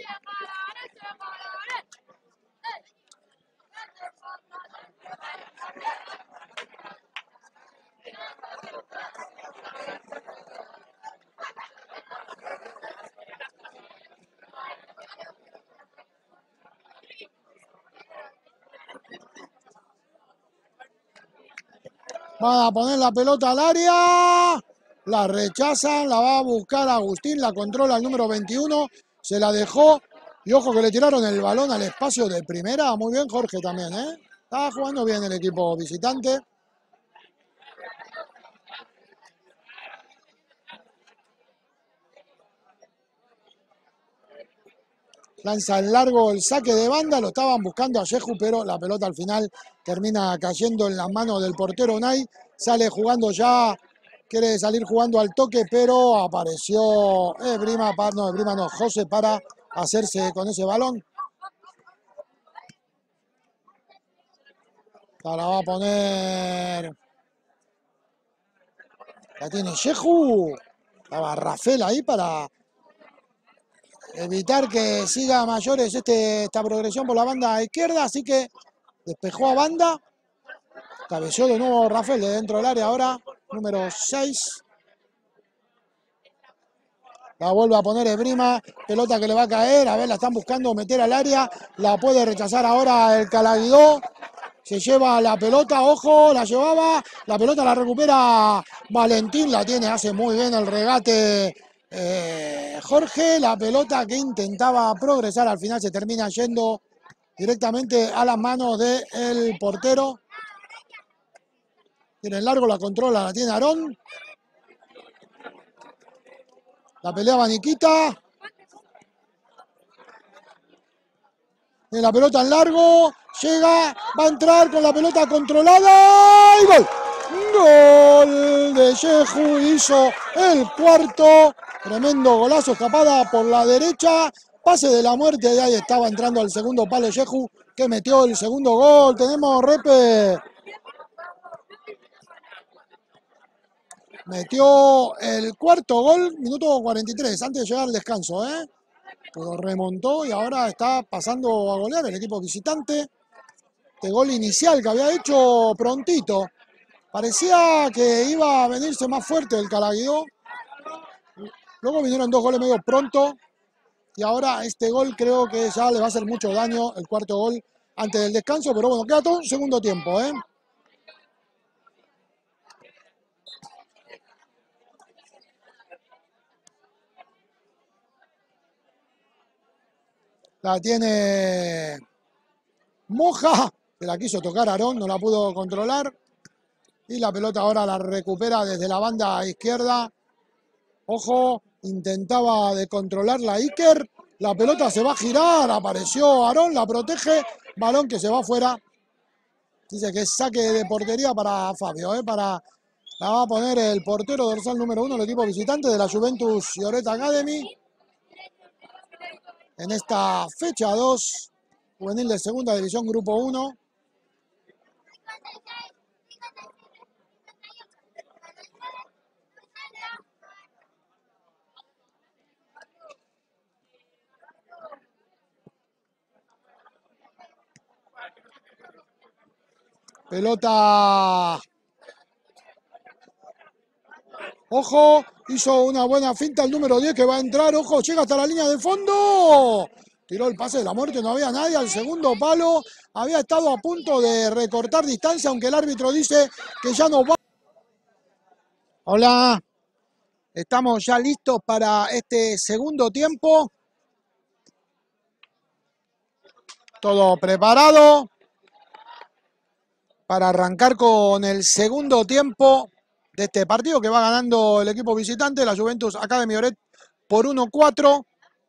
Va a poner la pelota al área. La rechazan, la va a buscar Agustín, la controla el número veintiuno. Se la dejó. Y ojo que le tiraron el balón al espacio de primera. Muy bien Jorge también, ¿eh? Estaba jugando bien el equipo visitante. Lanza en largo el saque de banda, lo estaban buscando a Yehu, pero la pelota al final termina cayendo en las manos del portero Unai. Sale jugando ya, quiere salir jugando al toque, pero apareció Esgrima, no, Esgrima no, José para hacerse con ese balón. La va a poner, la tiene Yehu. Estaba Rafael ahí para evitar que siga a mayores este, esta progresión por la banda izquierda, así que despejó a banda, cabeció de nuevo Rafael de dentro del área ahora, número seis. La vuelve a poner Esgrima, pelota que le va a caer, a ver, la están buscando meter al área, la puede rechazar ahora el Calaguidó, se lleva la pelota, ojo, la llevaba, la pelota la recupera Valentín, la tiene, hace muy bien el regate eh, Jorge, la pelota que intentaba progresar al final se termina yendo directamente a las manos del portero. Tiene el largo, la controla, la tiene Aarón. La peleaba Nikita. Tiene la pelota en largo. Llega, va a entrar con la pelota controlada. ¡Y gol! Gol de Yehu, hizo el cuarto. Tremendo golazo, escapada por la derecha. Pase de la muerte, y ahí estaba entrando al segundo palo Yehu, que metió el segundo gol. Tenemos Repe. Metió el cuarto gol, minuto cuarenta y tres, antes de llegar al descanso, ¿eh? Pero remontó y ahora está pasando a golear el equipo visitante. Este gol inicial que había hecho prontito. Parecía que iba a venirse más fuerte el Calaguidó. Luego vinieron dos goles medio pronto. Y ahora este gol creo que ya le va a hacer mucho daño, el cuarto gol antes del descanso. Pero bueno, queda todo un segundo tiempo, ¿eh? La tiene Moja, se la quiso tocar Aarón, no la pudo controlar. Y la pelota ahora la recupera desde la banda izquierda. Ojo, intentaba de controlarla Iker. La pelota se va a girar, apareció Aarón, la protege. Balón que se va afuera. Dice que es saque de portería para Fabio, ¿eh? Para, la va a poner el portero dorsal número uno del equipo visitante de la Juventus Lloret Academy. En esta fecha dos, juvenil de segunda división, grupo uno. Pelota. Ojo, hizo una buena finta el número diez que va a entrar. Ojo, llega hasta la línea de fondo. Tiró el pase de la muerte, no había nadie al segundo palo. Había estado a punto de recortar distancia, aunque el árbitro dice que ya no va. Hola, estamos ya listos para este segundo tiempo. Todo preparado para arrancar con el segundo tiempo de este partido que va ganando el equipo visitante, la Juventus Academy Lloret, por uno cuatro.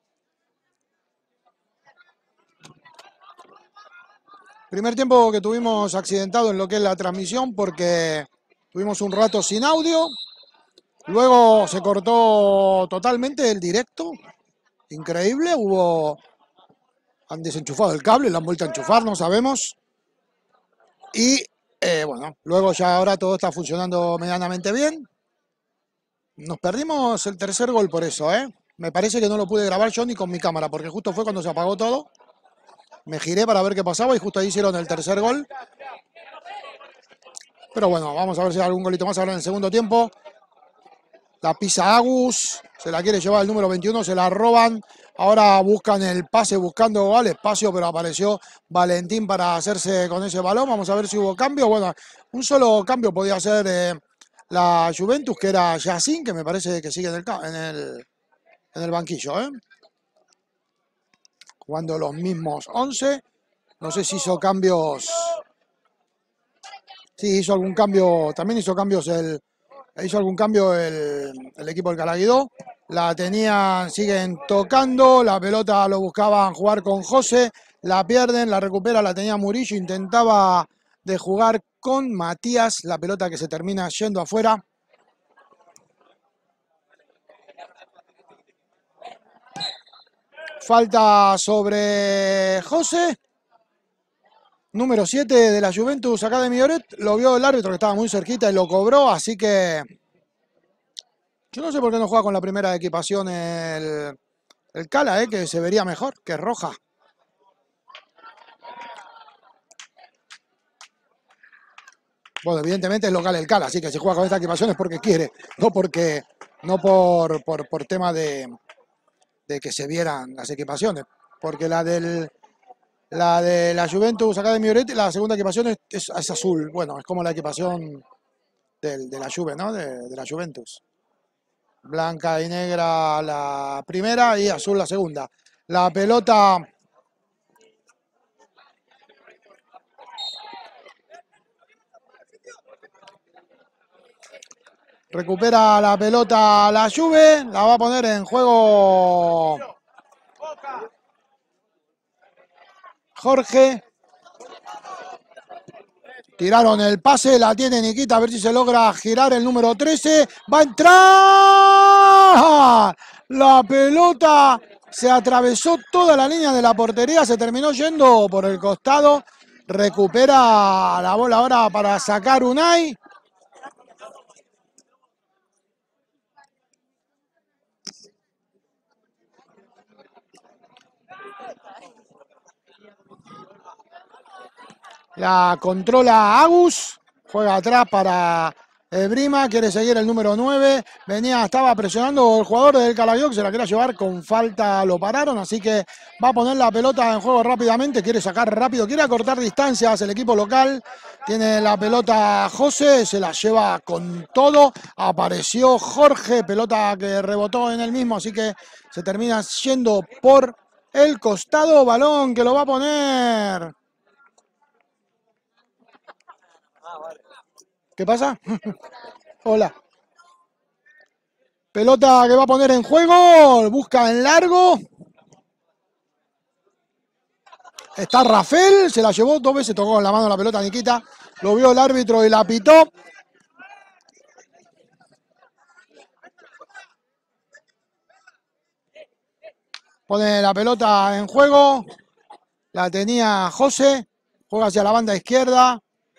Primer tiempo que tuvimos accidentado en lo que es la transmisión porque tuvimos un rato sin audio. Luego se cortó totalmente el directo. Increíble, hubo... Han desenchufado el cable, lo han vuelto a enchufar, no sabemos. Y eh, bueno, luego ya ahora todo está funcionando medianamente bien. Nos perdimos el tercer gol por eso, ¿eh? Me parece que no lo pude grabar yo ni con mi cámara, porque justo fue cuando se apagó todo. Me giré para ver qué pasaba y justo ahí hicieron el tercer gol. Pero bueno, vamos a ver si hay algún golito más ahora en el segundo tiempo. La pisa Agus, se la quiere llevar el número veintiuno, se la roban. Ahora buscan el pase, buscando al espacio, pero apareció Valentín para hacerse con ese balón. Vamos a ver si hubo cambio. Bueno, un solo cambio podía hacer eh, la Juventus, que era Yacine, que me parece que sigue en el, en el, en el banquillo, ¿eh? Jugando los mismos once. No sé si hizo cambios. Sí, hizo algún cambio. También hizo cambios el hizo algún cambio el, el equipo del Calaguidó. La tenían, siguen tocando, la pelota lo buscaban jugar con José, la pierden, la recupera, la tenía Murillo, intentaba de jugar con Matías, la pelota que se termina yendo afuera. Falta sobre José, número siete de la Juventus Academy Oret. Lo vio el árbitro que estaba muy cerquita y lo cobró, así que yo no sé por qué no juega con la primera equipación el, el Cala, eh, que se vería mejor, que es roja. Bueno, evidentemente es local el Cala, así que si juega con esta equipación es porque quiere, no porque no por, por, por tema de, de que se vieran las equipaciones, porque la del la de la Juventus Academy Oret, la segunda equipación es, es, es azul. Bueno, es como la equipación del, de la Juve, ¿no? De, de la Juventus. Blanca y negra la primera y azul la segunda. La pelota recupera la pelota la Juve, la va a poner en juego Jorge. Tiraron el pase, la tiene Nikita, a ver si se logra girar el número trece. ¡Va a entrar! La pelota se atravesó toda la línea de la portería, se terminó yendo por el costado. Recupera la bola ahora para sacar Unai. La controla Agus, juega atrás para Brima, quiere seguir el número nueve, venía, estaba presionando el jugador del Calaguidó que se la quería llevar, con falta lo pararon, así que va a poner la pelota en juego rápidamente, quiere sacar rápido, quiere acortar distancias el equipo local, tiene la pelota José, se la lleva con todo, apareció Jorge, pelota que rebotó en el mismo, así que se termina yendo por el costado, balón que lo va a poner. ¿Qué pasa? Hola. Pelota que va a poner en juego. Busca en largo. Está Rafael. Se la llevó dos veces. Tocó con la mano la pelota Nikita. Lo vio el árbitro y la pitó. Pone la pelota en juego. La tenía José. Juega hacia la banda izquierda.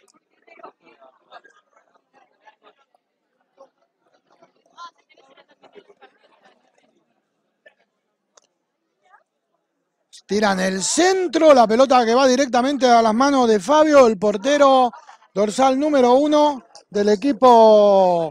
Tiran el centro, la pelota que va directamente a las manos de Fabio, el portero dorsal número uno del equipo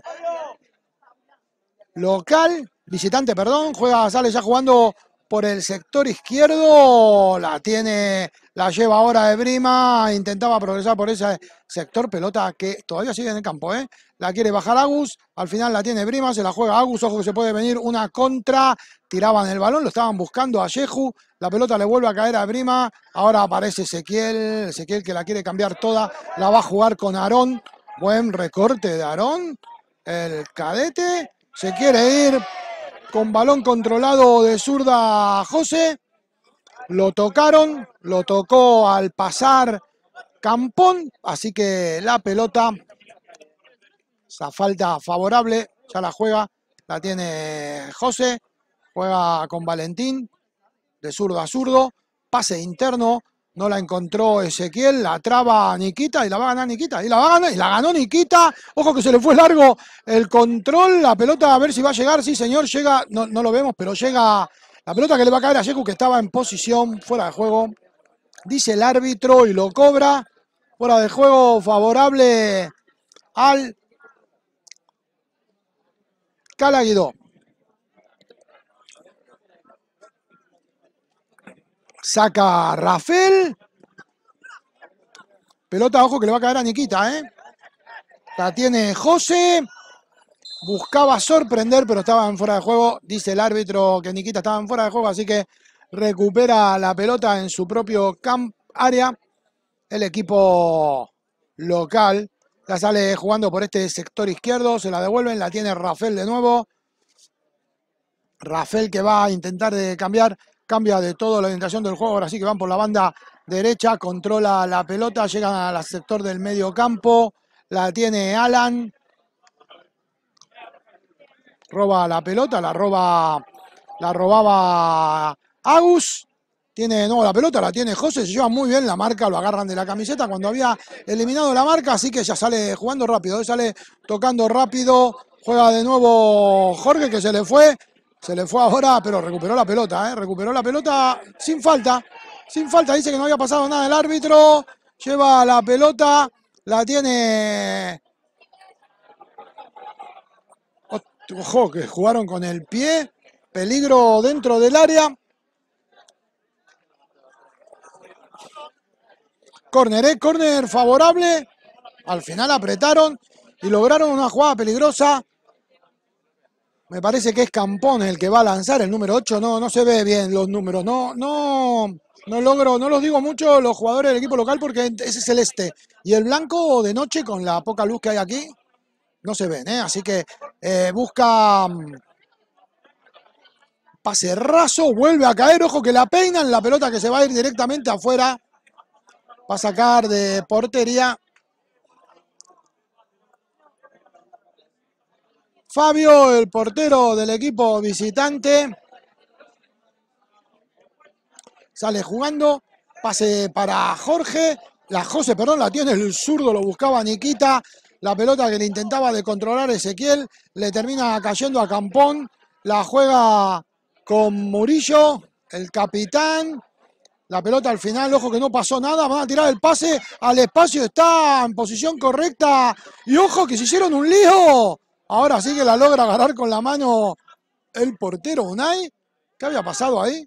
local, visitante, perdón, juega, sale ya jugando por el sector izquierdo, la tiene, la lleva ahora de Brima, intentaba progresar por ese sector, pelota que todavía sigue en el campo, ¿eh? La quiere bajar Agus, al final la tiene Brima, se la juega Agus, ojo que se puede venir una contra, tiraban el balón, lo estaban buscando a Yehu, la pelota le vuelve a caer a Brima, ahora aparece Ezequiel, Ezequiel que la quiere cambiar toda, la va a jugar con Aarón, buen recorte de Aarón, el cadete, se quiere ir con balón controlado de zurda José, lo tocaron, lo tocó al pasar Campón, así que la pelota, esa falta favorable, ya la juega, la tiene José, juega con Valentín, de zurdo a zurdo, pase interno, no la encontró Ezequiel, la traba Nikita y la va a ganar Nikita, y la va a ganar, y la ganó Nikita, ojo que se le fue largo el control, la pelota a ver si va a llegar, sí señor, llega, no, no lo vemos, pero llega la pelota que le va a caer a Yehu que estaba en posición fuera de juego, dice el árbitro y lo cobra, fuera de juego favorable al Calaguidó. Saca Rafael. Pelota, ojo que le va a caer a Nikita, ¿eh? La tiene José. Buscaba sorprender, pero estaba en fuera de juego. Dice el árbitro que Nikita estaba en fuera de juego, así que recupera la pelota en su propio camp área. El equipo local. La sale jugando por este sector izquierdo, se la devuelven, la tiene Rafael de nuevo. Rafael que va a intentar de cambiar, cambia de todo la orientación del juego, ahora sí que van por la banda derecha, controla la pelota, llegan al sector del medio campo, la tiene Alan, roba la pelota, la roba, la robaba Agus, tiene de nuevo la pelota, la tiene José, se lleva muy bien la marca, lo agarran de la camiseta cuando había eliminado la marca, así que ya sale jugando rápido, sale tocando rápido, juega de nuevo Jorge que se le fue, se le fue ahora, pero recuperó la pelota, ¿eh? recuperó la pelota sin falta, sin falta, dice que no había pasado nada el árbitro, lleva la pelota, la tiene... Ojo, que jugaron con el pie, peligro dentro del área. Córner, ¿eh? Córner favorable. Al final apretaron y lograron una jugada peligrosa. Me parece que es Campón el que va a lanzar, el número ocho. No, no se ve bien los números. No, no, no logro, no los digo mucho los jugadores del equipo local porque ese es celeste. Y el blanco de noche, con la poca luz que hay aquí, no se ven, ¿eh? Así que eh, busca pase raso, vuelve a caer. Ojo que la peinan, la pelota que se va a ir directamente afuera. Va a sacar de portería Fabio, el portero del equipo visitante. Sale jugando. Pase para Jorge. La José, perdón, la tiene el zurdo, lo buscaba Nikita. La pelota que le intentaba de controlar Ezequiel. Le termina cayendo a Campón. La juega con Murillo, el capitán. La pelota al final, ojo que no pasó nada, van a tirar el pase al espacio, está en posición correcta y ojo que se hicieron un lío. Ahora sí que la logra agarrar con la mano el portero Unai. ¿Qué había pasado ahí?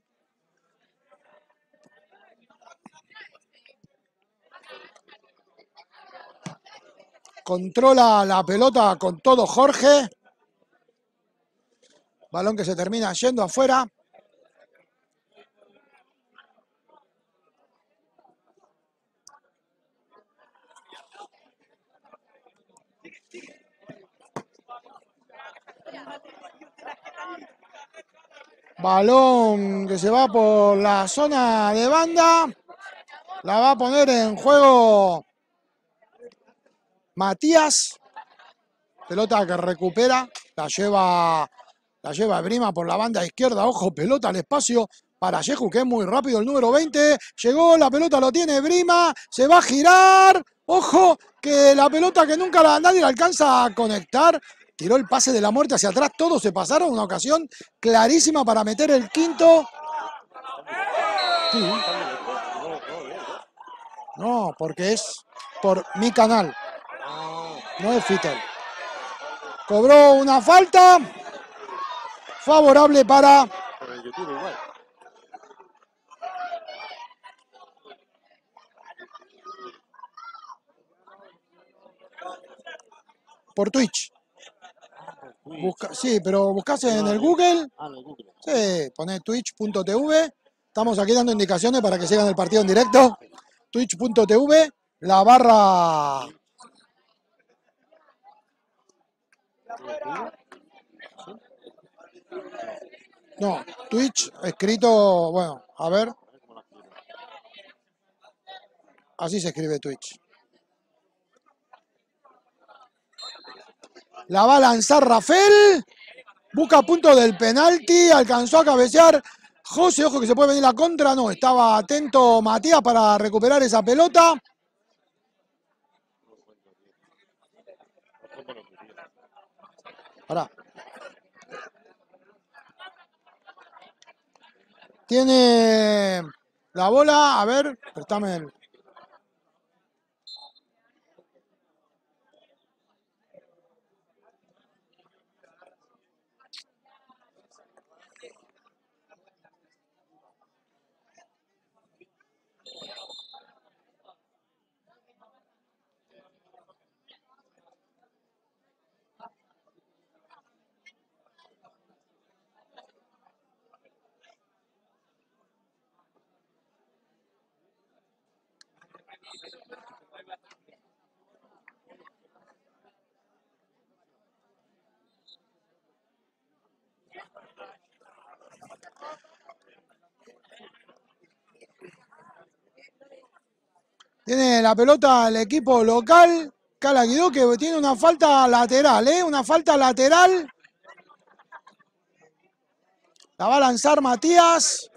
Controla la pelota con todo Jorge. Balón que se termina yendo afuera. Balón que se va por la zona de banda. La va a poner en juego Matías. Pelota que recupera. La lleva, la lleva Brima por la banda izquierda. Ojo, pelota al espacio para Yeju, que es muy rápido, el número veinte. Llegó, la pelota lo tiene Brima. Se va a girar. Ojo, que la pelota que nunca la, nadie la alcanza a conectar. Tiró el pase de la muerte hacia atrás. Todos se pasaron. Una ocasión clarísima para meter el quinto. Sí. No, porque es por mi canal. No es Fitel. Cobró una falta. Favorable para... Por Twitch. Busca, sí, pero buscas en el Google. Sí, poné twitch punto tv. Estamos aquí dando indicaciones para que sigan el partido en directo. twitch punto tv, la barra... No, Twitch, escrito, bueno, a ver. Así se escribe Twitch. La va a lanzar Rafael. Busca punto del penalti. Alcanzó a cabecear José. Ojo que se puede venir la contra. No, estaba atento Matías para recuperar esa pelota. Pará. Tiene la bola. A ver, préstame el... Tiene la pelota el equipo local. Calaguidó que tiene una falta lateral, ¿eh? Una falta lateral. La va a lanzar Matías.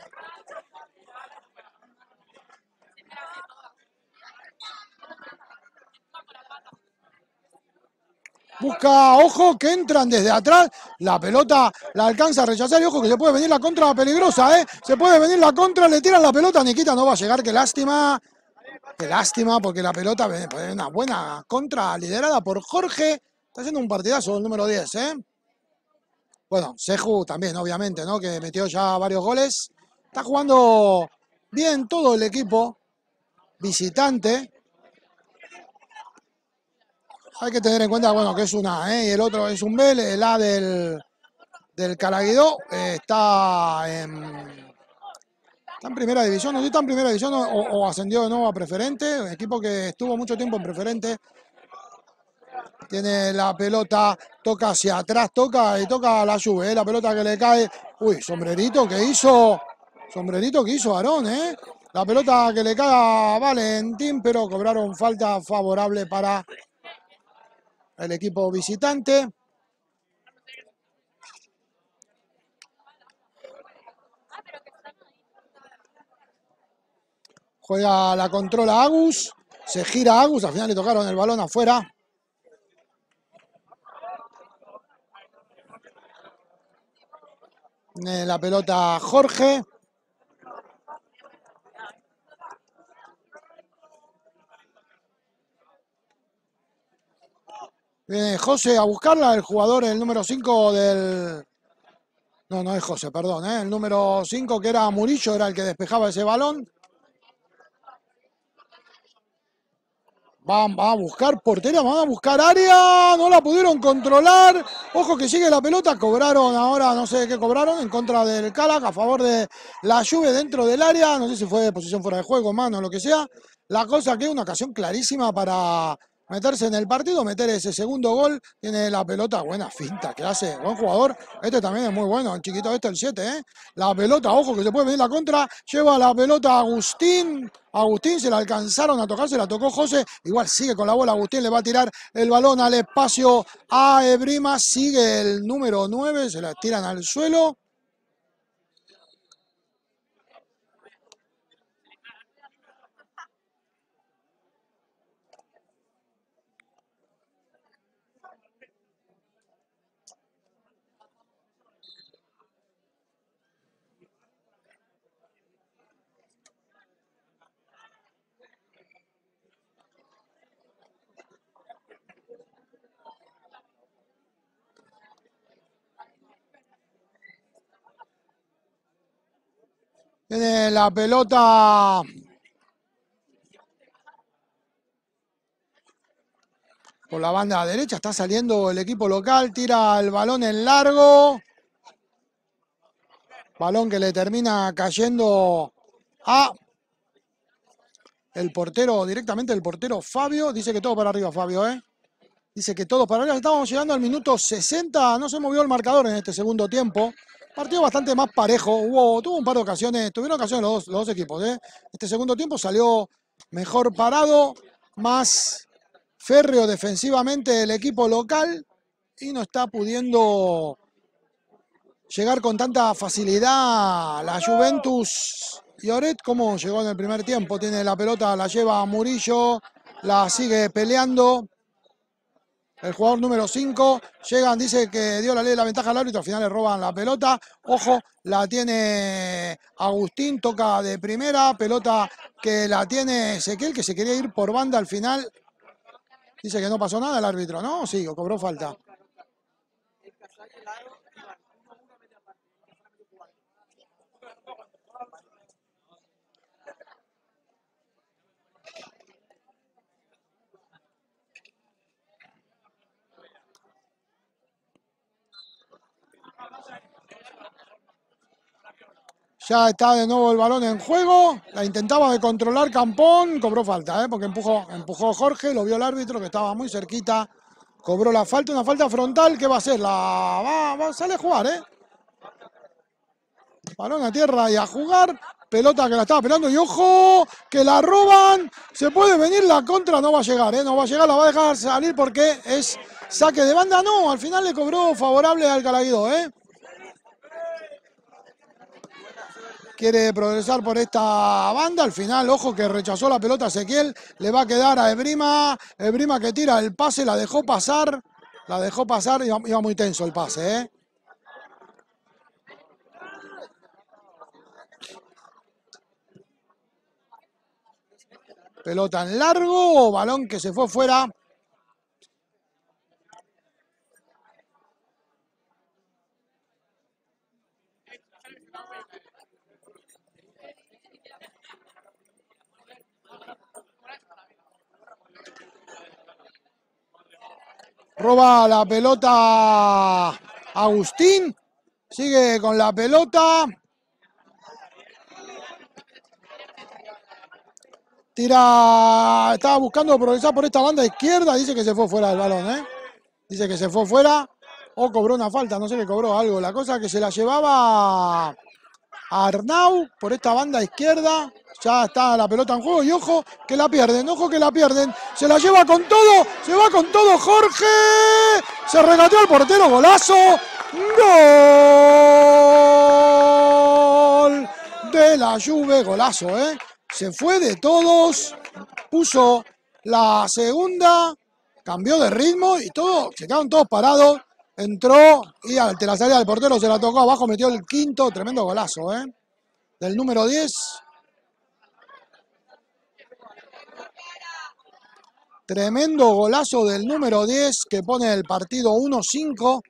Busca, ojo, que entran desde atrás. La pelota la alcanza a rechazar y ojo que se puede venir la contra peligrosa, ¿eh? Se puede venir la contra, le tiran la pelota. Nikita no va a llegar, qué lástima. Qué lástima porque la pelota, una buena contra liderada por Jorge. Está haciendo un partidazo el número diez, ¿eh? Bueno, Seju también, obviamente, ¿no? Que metió ya varios goles. Está jugando bien todo el equipo visitante. Hay que tener en cuenta, bueno, que es una A, ¿eh? Y el otro es un B, el A del, del Calaguidó eh, está, en, está en primera división, no sé si está en primera división o, o ascendió de nuevo a preferente, un equipo que estuvo mucho tiempo en preferente. Tiene la pelota, toca hacia atrás, toca y toca a la Juve, ¿eh? La pelota que le cae. Uy, sombrerito que hizo, sombrerito que hizo Aarón, ¿eh? La pelota que le cae a Valentín, pero cobraron falta favorable para el equipo visitante. Juega la controla Agus. Se gira Agus. Al final le tocaron el balón afuera. Tiene la pelota Jorge. Viene José a buscarla, el jugador, el número cinco del... No, no es José, perdón, ¿eh? El número cinco que era Murillo, era el que despejaba ese balón. Van, van a buscar portería, van a buscar área, no la pudieron controlar. Ojo que sigue la pelota, cobraron ahora, no sé qué cobraron, en contra del Calac, a favor de la Juve dentro del área. No sé si fue posición fuera de juego, mano, lo que sea. La cosa que es una ocasión clarísima para meterse en el partido, meter ese segundo gol. Tiene la pelota, buena finta que hace, buen jugador. Este también es muy bueno, el chiquito este, el siete, ¿eh? La pelota, ojo que se puede venir la contra. Lleva la pelota Agustín. Agustín se la alcanzaron a tocar, se la tocó José. Igual sigue con la bola Agustín, le va a tirar el balón al espacio a Ebrima. Sigue el número nueve, se la tiran al suelo. Tiene la pelota por la banda derecha, está saliendo el equipo local, tira el balón en largo. Balón que le termina cayendo a el portero, directamente el portero Fabio. Dice que todo para arriba, Fabio, ¿eh? Dice que todo para arriba. Estamos llegando al minuto sesenta, no se movió el marcador en este segundo tiempo. Partido bastante más parejo, hubo, tuvo un par de ocasiones, tuvieron ocasiones los dos, los dos equipos, ¿eh? Este segundo tiempo salió mejor parado, más férreo defensivamente el equipo local y no está pudiendo llegar con tanta facilidad la Juventus. Y Oret, como llegó en el primer tiempo, tiene la pelota, la lleva a Murillo, la sigue peleando. El jugador número cinco, llegan, dice que dio la ley de la ventaja al árbitro, al final le roban la pelota. Ojo, la tiene Agustín, toca de primera, pelota que la tiene Ezequiel, que se quería ir por banda al final. Dice que no pasó nada el árbitro, ¿no? Sí, cobró falta. Ya está de nuevo el balón en juego. La intentaba de controlar Campón. Cobró falta, ¿eh? Porque empujó, empujó Jorge. Lo vio el árbitro que estaba muy cerquita. Cobró la falta. Una falta frontal. ¿Qué va a hacer? La va, va, sale a jugar, ¿eh? Balón a tierra y a jugar. pelota que la estaba peleando y ojo, que la roban. Se puede venir la contra, no va a llegar, ¿eh? No va a llegar, la va a dejar salir porque es saque de banda. No, al final le cobró favorable al Calaguidó, ¿eh? Quiere progresar por esta banda, al final, ojo que rechazó la pelota Ezequiel, le va a quedar a Ebrima, Ebrima que tira el pase, la dejó pasar, la dejó pasar, iba, iba muy tenso el pase, ¿eh? Pelota en largo, balón que se fue fuera. Roba la pelota Agustín. Sigue con la pelota. Tira. Estaba buscando progresar por esta banda izquierda. Dice que se fue fuera del balón, ¿eh? Dice que se fue fuera. O cobró una falta. No sé qué cobró algo. La cosa es que se la llevaba a Arnau por esta banda izquierda. Ya está la pelota en juego y ojo que la pierden, ojo que la pierden. Se la lleva con todo, se va con todo Jorge. Se regateó al portero, golazo. Gol de la Juve, golazo, ¿eh? Se fue de todos, puso la segunda, cambió de ritmo y todo, se quedaron todos parados. Entró y ante la salida del portero se la tocó abajo, metió el quinto, tremendo golazo, ¿eh? Del número diez. Tremendo golazo del número diez que pone el partido uno cinco.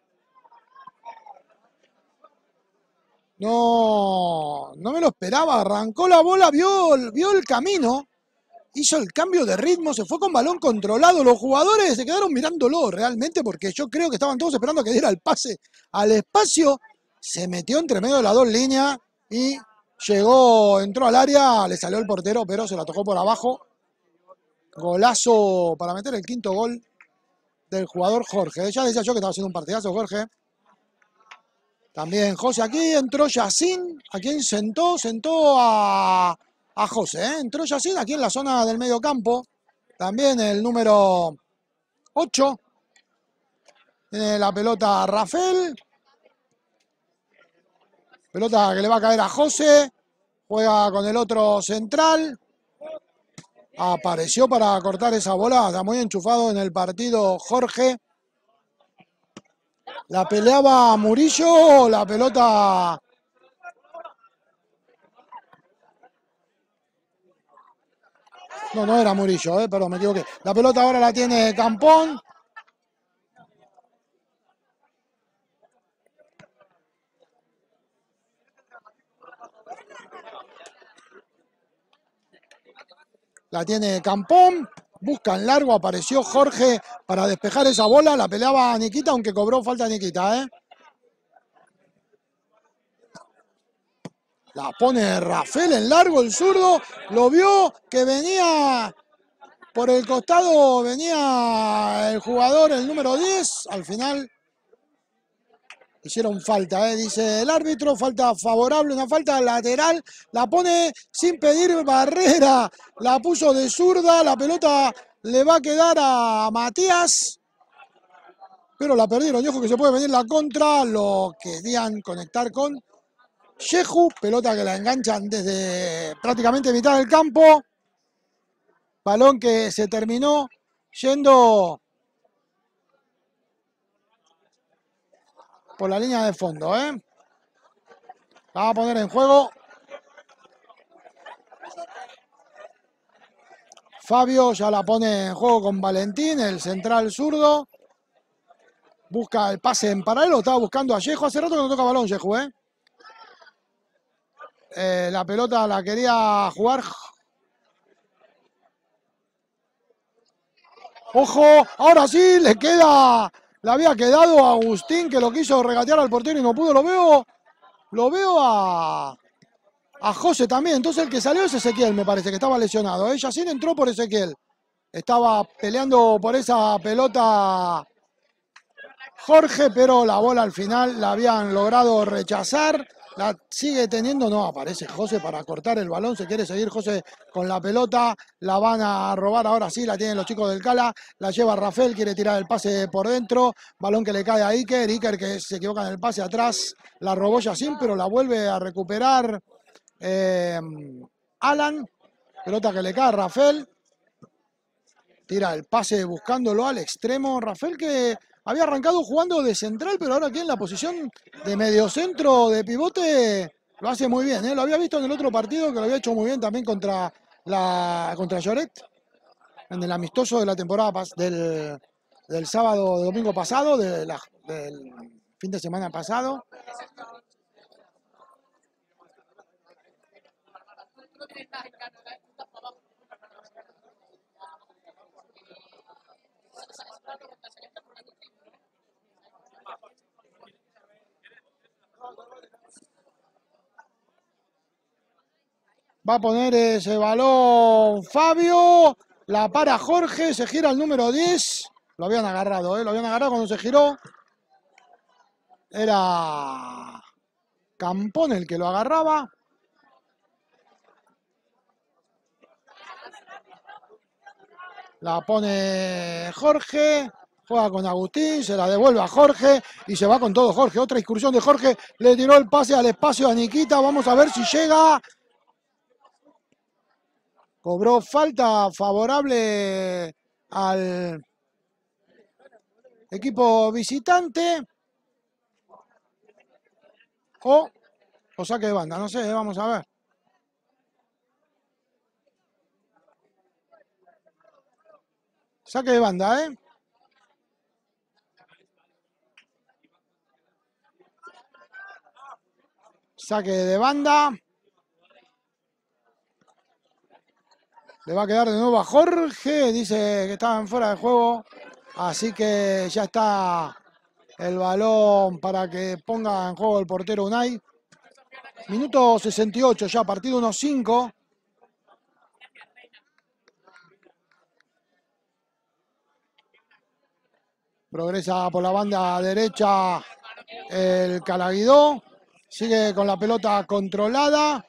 No, no me lo esperaba. Arrancó la bola, vio, vio el camino, hizo el cambio de ritmo, se fue con balón controlado. Los jugadores se quedaron mirándolo realmente porque yo creo que estaban todos esperando que diera el pase al espacio. Se metió entre medio de las dos líneas y llegó, entró al área, le salió el portero, pero se la tocó por abajo. Golazo para meter el quinto gol del jugador Jorge. Ya decía yo que estaba haciendo un partidazo Jorge. También José aquí, entró Yacín, a quien sentó, sentó a, a José, ¿eh? Entró Yacín aquí en la zona del medio campo. También el número ocho. Tiene la pelota Rafael. Pelota que le va a caer a José. Juega con el otro central. Apareció para cortar esa bola. Está muy enchufado en el partido Jorge. La peleaba Murillo. La pelota. No, no era Murillo, eh, perdón, me equivoqué. La pelota ahora la tiene Campón. La tiene Campón, busca en largo, apareció Jorge para despejar esa bola, la peleaba a Nikita, aunque cobró falta a Nikita, ¿eh? La pone Rafael en largo, el zurdo, lo vio que venía por el costado, venía el jugador, el número diez, al final hicieron falta, ¿eh? Dice el árbitro, falta favorable, una falta lateral, la pone sin pedir barrera, la puso de zurda, la pelota le va a quedar a Matías, pero la perdieron, y ojo que se puede venir la contra, lo querían conectar con Yehu, pelota que la enganchan desde prácticamente mitad del campo, balón que se terminó yendo por la línea de fondo, ¿eh? La va a poner en juego Fabio, ya la pone en juego con Valentín, el central zurdo. Busca el pase en paralelo, estaba buscando a Yehu. Hace rato que no toca balón Yehu, ¿eh? Eh, la pelota la quería jugar. Ojo, ahora sí, le queda... Le había quedado a Agustín que lo quiso regatear al portero y no pudo. Lo veo, lo veo a, a José también. Entonces el que salió es Ezequiel, me parece, que estaba lesionado. Ella sí entró por Ezequiel. Estaba peleando por esa pelota Jorge, pero la bola al final la habían logrado rechazar. La sigue teniendo, no aparece José para cortar el balón, se quiere seguir José con la pelota, la van a robar ahora sí, la tienen los chicos del Cala, la lleva Rafael, quiere tirar el pase por dentro, balón que le cae a Iker, Iker que se equivoca en el pase atrás, la robó Yacine, pero la vuelve a recuperar eh, Alan, pelota que le cae a Rafael, tira el pase buscándolo al extremo, Rafael que había arrancado jugando de central, pero ahora aquí en la posición de mediocentro, de pivote, lo hace muy bien, ¿eh? Lo había visto en el otro partido, que lo había hecho muy bien también contra, la, contra Lloret, en el amistoso de la temporada pas- del, del sábado, de domingo pasado, de la- del fin de semana pasado. Va a poner ese balón Fabio, la para Jorge, se gira el número diez. Lo habían agarrado, ¿eh? Lo habían agarrado cuando se giró. Era Campón el que lo agarraba. La pone Jorge, juega con Agustín, se la devuelve a Jorge y se va con todo Jorge. Otra incursión de Jorge, le tiró el pase al espacio a Nikita. Vamos a ver si llega. Cobró falta favorable al equipo visitante. O, o saque de banda, no sé, vamos a ver. Saque de banda, ¿eh? Saque de banda. Le va a quedar de nuevo a Jorge. Dice que estaban fuera de juego. Así que ya está el balón para que ponga en juego el portero Unai. Minuto sesenta y ocho ya, partido uno cinco. Progresa por la banda derecha el Calaguidó. Sigue con la pelota controlada.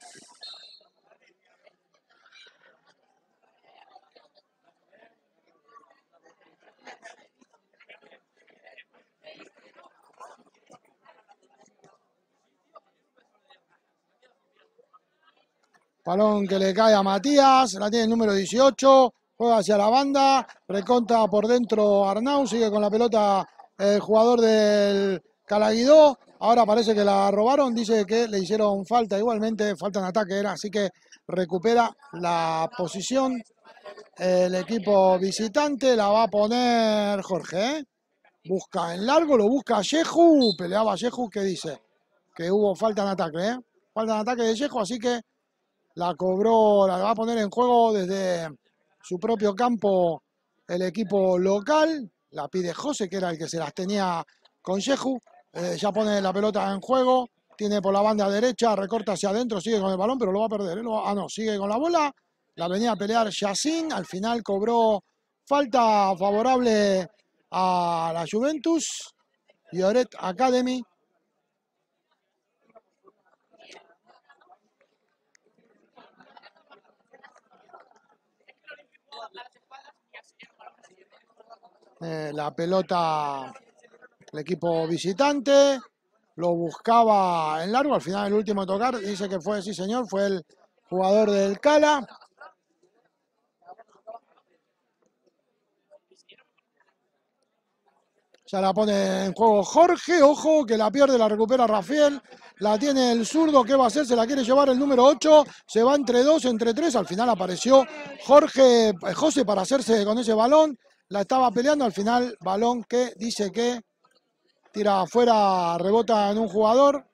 Balón que le cae a Matías, la tiene el número dieciocho, juega hacia la banda, reconta por dentro Arnau, sigue con la pelota el jugador del Calaguidó, ahora parece que la robaron, dice que le hicieron falta, igualmente falta en ataque era, así que recupera la posición el equipo visitante, la va a poner Jorge, ¿eh? Busca en largo, lo busca Yehu, peleaba Yehu, que dice que hubo falta en ataque, ¿eh? Falta en ataque de Yehu, así que la cobró, la va a poner en juego desde su propio campo el equipo local. La pide José, que era el que se las tenía con Yehu. Eh, ya pone la pelota en juego. Tiene por la banda derecha, recorta hacia adentro, sigue con el balón, pero lo va a perder. ¿eh? Lo va, ah, no, sigue con la bola. La venía a pelear Yacine. Al final cobró falta favorable a la Juventus. Lloret Academy. Eh, la pelota el equipo visitante, lo buscaba en largo, al final el último a tocar, dice que fue, sí señor, fue el jugador del Cala. Ya la pone en juego Jorge, ojo que la pierde, la recupera Rafael, la tiene el zurdo, ¿qué va a hacer? Se la quiere llevar el número ocho, se va entre dos, entre tres, al final apareció Jorge, eh, José para hacerse con ese balón, la estaba peleando, al final balón que dice que tira afuera, rebota en un jugador.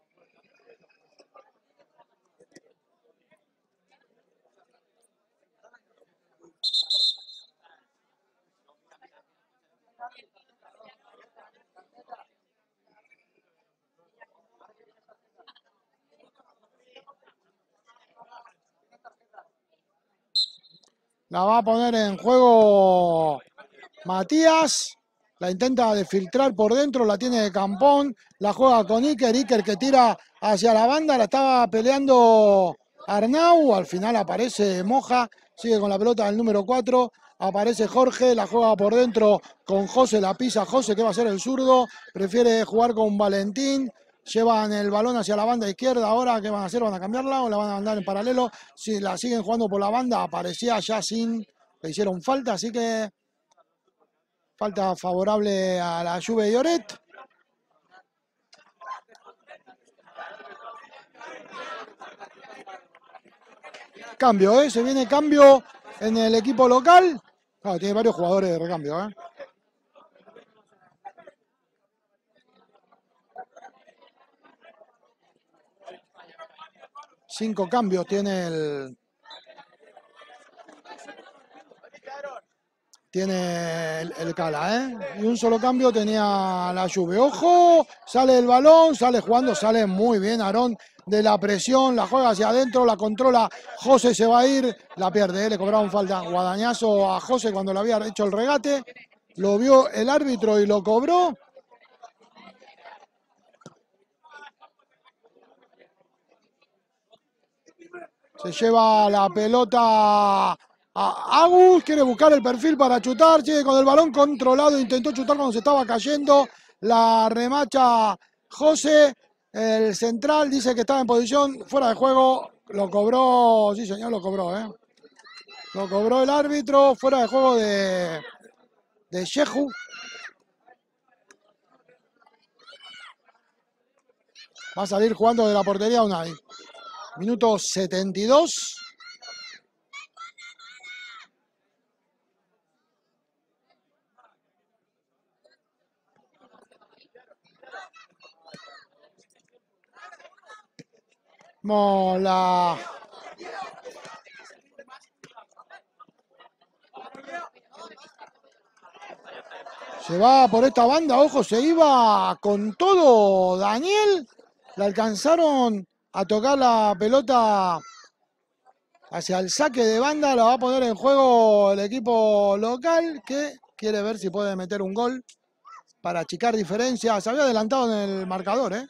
La va a poner en juego Matías. La intenta desfiltrar por dentro, la tiene de Campón, la juega con Iker, Iker que tira hacia la banda, la estaba peleando Arnau, al final aparece Moja, sigue con la pelota del número cuatro, aparece Jorge, la juega por dentro con José, la pisa José, que va a ser el zurdo, prefiere jugar con Valentín, llevan el balón hacia la banda izquierda, ahora ¿qué van a hacer? ¿Van a cambiarla o la van a mandar en paralelo? Si la siguen jugando por la banda, aparecía ya sin, le hicieron falta, así que falta favorable a la Juve y Oret. Cambio, ¿eh? Se viene cambio en el equipo local. Claro, tiene varios jugadores de recambio, ¿eh? Cinco cambios tiene el... Tiene el, el Cala, ¿eh? Y un solo cambio tenía la Juve. ¡Ojo! Sale el balón, sale jugando, sale muy bien Aarón de la presión, la juega hacia adentro, la controla. José se va a ir, la pierde, ¿eh? Le cobraron falta. Guadañazo a José cuando le había hecho el regate. Lo vio el árbitro y lo cobró. Se lleva la pelota a Agus, quiere buscar el perfil para chutar, sigue con el balón controlado, intentó chutar cuando se estaba cayendo, la remacha José, el central dice que estaba en posición fuera de juego, lo cobró, sí señor, lo cobró, ¿eh? Lo cobró el árbitro, fuera de juego de, de Shehu. Va a salir jugando de la portería Unai. Minuto setenta y dos. Mola. Se va por esta banda, ojo, se iba con todo Daniel. Le alcanzaron a tocar la pelota hacia el saque de banda, la va a poner en juego el equipo local que quiere ver si puede meter un gol para achicar diferencias. Se había adelantado en el marcador, ¿eh?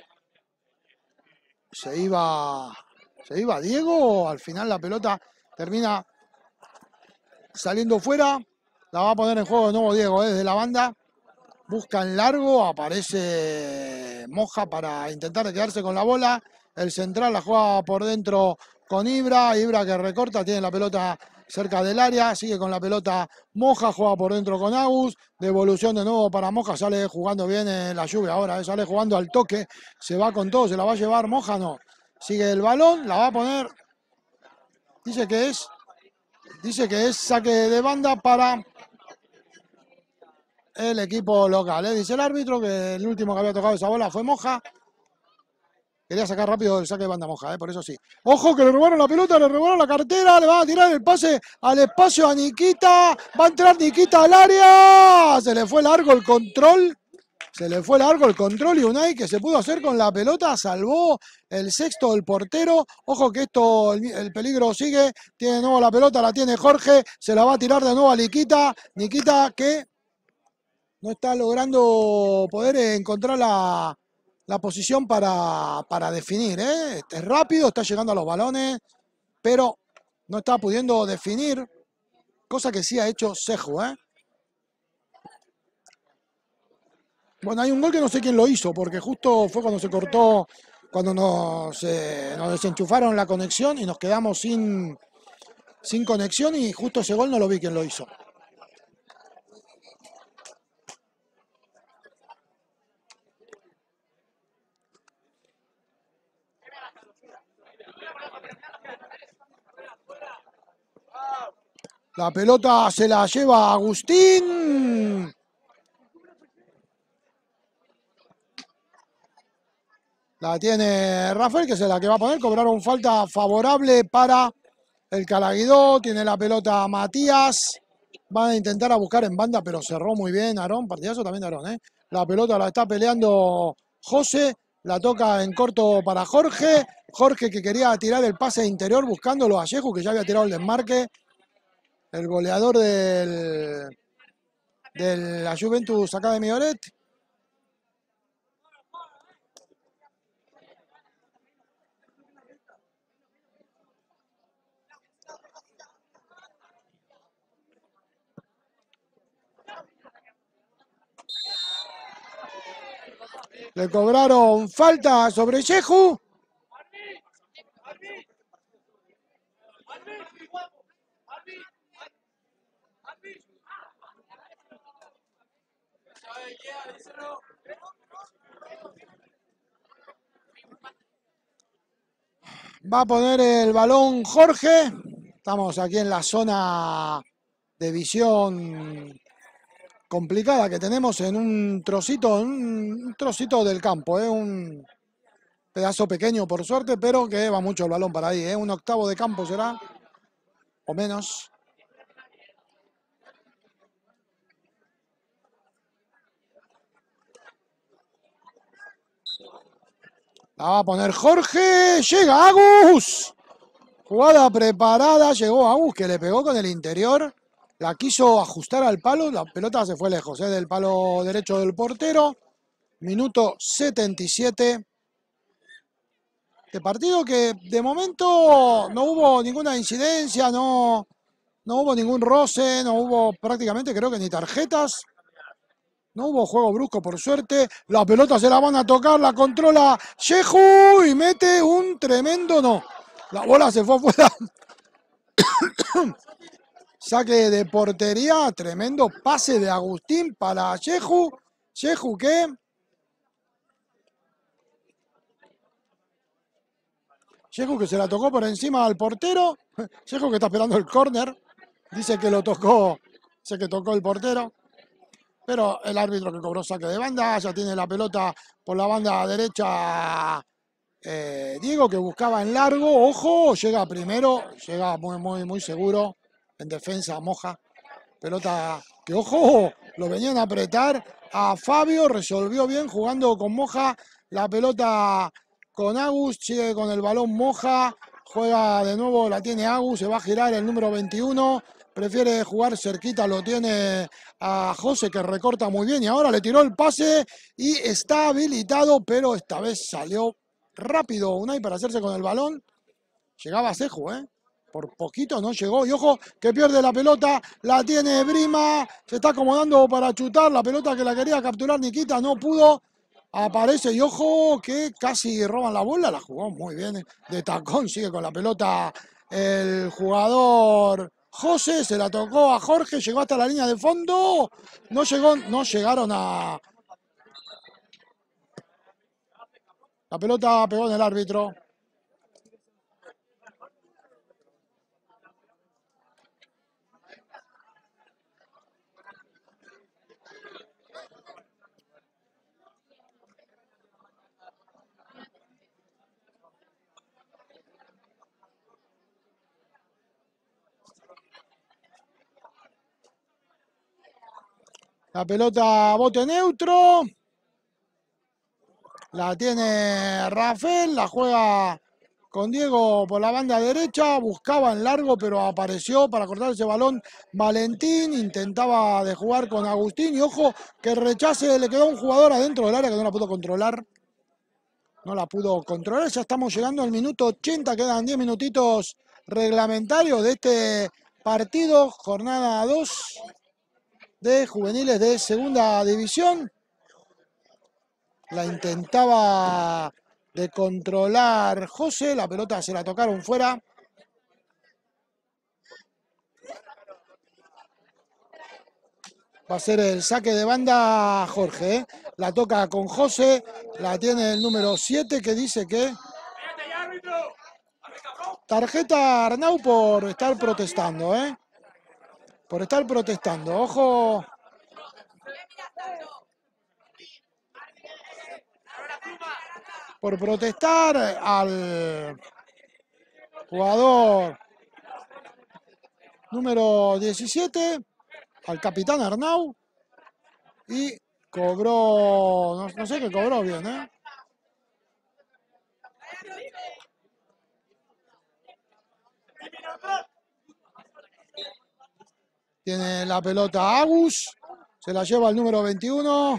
Se iba, se iba Diego, al final la pelota termina saliendo fuera. La va a poner en juego de nuevo Diego, ¿eh? Desde la banda. Busca en largo, aparece Moja para intentar quedarse con la bola. El central la juega por dentro con Ibra. Ibra que recorta, tiene la pelota cerca del área. Sigue con la pelota Moja, juega por dentro con Agus. Devolución de nuevo para Moja. Sale jugando bien en la lluvia ahora. ¿eh? Sale jugando al toque. Se va con todo. Se la va a llevar Moja, no. Sigue el balón, la va a poner. Dice que es. Dice que es saque de banda para el equipo local, ¿eh? Dice el árbitro que el último que había tocado esa bola fue Moja. Quería sacar rápido el saque de banda Moja, ¿eh? Por eso sí. Ojo que le robaron la pelota, le robaron la cartera, le van a tirar el pase al espacio a Nikita. Va a entrar Nikita al área. Se le fue largo el control. Se le fue largo el control y Unai que se pudo hacer con la pelota, salvó el sexto del portero. Ojo que esto, el, el peligro sigue. Tiene de nuevo la pelota, la tiene Jorge. Se la va a tirar de nuevo a Nikita. Nikita que no está logrando poder encontrar la, la posición para, para definir, ¿eh? Es rápido, está llegando a los balones, pero no está pudiendo definir, cosa que sí ha hecho Seju, ¿eh? Bueno, hay un gol que no sé quién lo hizo, porque justo fue cuando se cortó, cuando nos, eh, nos desenchufaron la conexión y nos quedamos sin, sin conexión y justo ese gol no lo vi quién lo hizo. La pelota se la lleva Agustín. La tiene Rafael, que es la que va a poner. Cobraron falta favorable para el Calaguidó. Tiene la pelota Matías. Van a intentar a buscar en banda, pero cerró muy bien Aarón. Partidazo también de Aarón, ¿eh? La pelota la está peleando José. La toca en corto para Jorge. Jorge que quería tirar el pase interior buscándolo a Yeju, que ya había tirado el desmarque. El goleador del, de la Juventus Academy Oret. Le cobraron falta sobre Yehu. Va a poner el balón Jorge. Estamos aquí en la zona de visión complicada que tenemos en un trocito, un trocito del campo, ¿eh? Un pedazo pequeño por suerte, pero que va mucho el balón para ahí, ¿eh? Un octavo de campo será, o menos. La va a poner Jorge. Llega Agus. Jugada preparada. Llegó Agus que le pegó con el interior. La quiso ajustar al palo. La pelota se fue lejos, ¿eh? Del palo derecho del portero. Minuto setenta y siete. De partido que de momento no hubo ninguna incidencia, no, no hubo ningún roce, no hubo prácticamente creo que ni tarjetas. No hubo juego brusco, por suerte. La pelota se la van a tocar, la controla Yehu y mete un tremendo no. La bola se fue afuera. Saque de portería, tremendo pase de Agustín para Yehu. Yehu que... Yehu que se la tocó por encima al portero. Yehu que está esperando el córner. Dice que lo tocó, dice que tocó el portero. Pero el árbitro que cobró saque de banda, ya tiene la pelota por la banda derecha eh, Diego, que buscaba en largo. Ojo, llega primero, llega muy, muy, muy seguro. En defensa, Moja. Pelota que, ojo, lo venían a apretar a Fabio. Resolvió bien jugando con Moja. La pelota con Agus, sigue con el balón Moja. Juega de nuevo, la tiene Agus, se va a girar el número veintiuno. Prefiere jugar cerquita, lo tiene a José que recorta muy bien y ahora le tiró el pase y está habilitado, pero esta vez salió rápido Unai para hacerse con el balón. Llegaba Ceju, ¿eh? Por poquito no llegó y ojo que pierde la pelota, la tiene Brima, se está acomodando para chutar, la pelota que la quería capturar Nikita no pudo. Aparece y ojo que casi roban la bola, la jugó muy bien de tacón, sigue con la pelota el jugador José, se la tocó a Jorge, llegó hasta la línea de fondo, no llegó, no llegaron a... La pelota pegó en el árbitro. La pelota bote neutro. La tiene Rafael, la juega con Diego por la banda derecha. Buscaba en largo, pero apareció para cortar ese balón Valentín. Intentaba de jugar con Agustín. Y ojo, que rechace, le quedó un jugador adentro del área que no la pudo controlar. No la pudo controlar. Ya estamos llegando al minuto ochenta. Quedan diez minutitos reglamentarios de este partido. Jornada dos. De juveniles de segunda división. La intentaba de controlar José, la pelota se la tocaron fuera. Va a ser el saque de banda Jorge, ¿eh? La toca con José, la tiene el número siete que dice que... Tarjeta Arnau por estar protestando, ¿eh? Por estar protestando, ojo... Por protestar al jugador número diecisiete, al capitán Arnau, y cobró, no, no sé qué cobró bien, ¿eh? Tiene la pelota Agus, se la lleva el número veintiuno.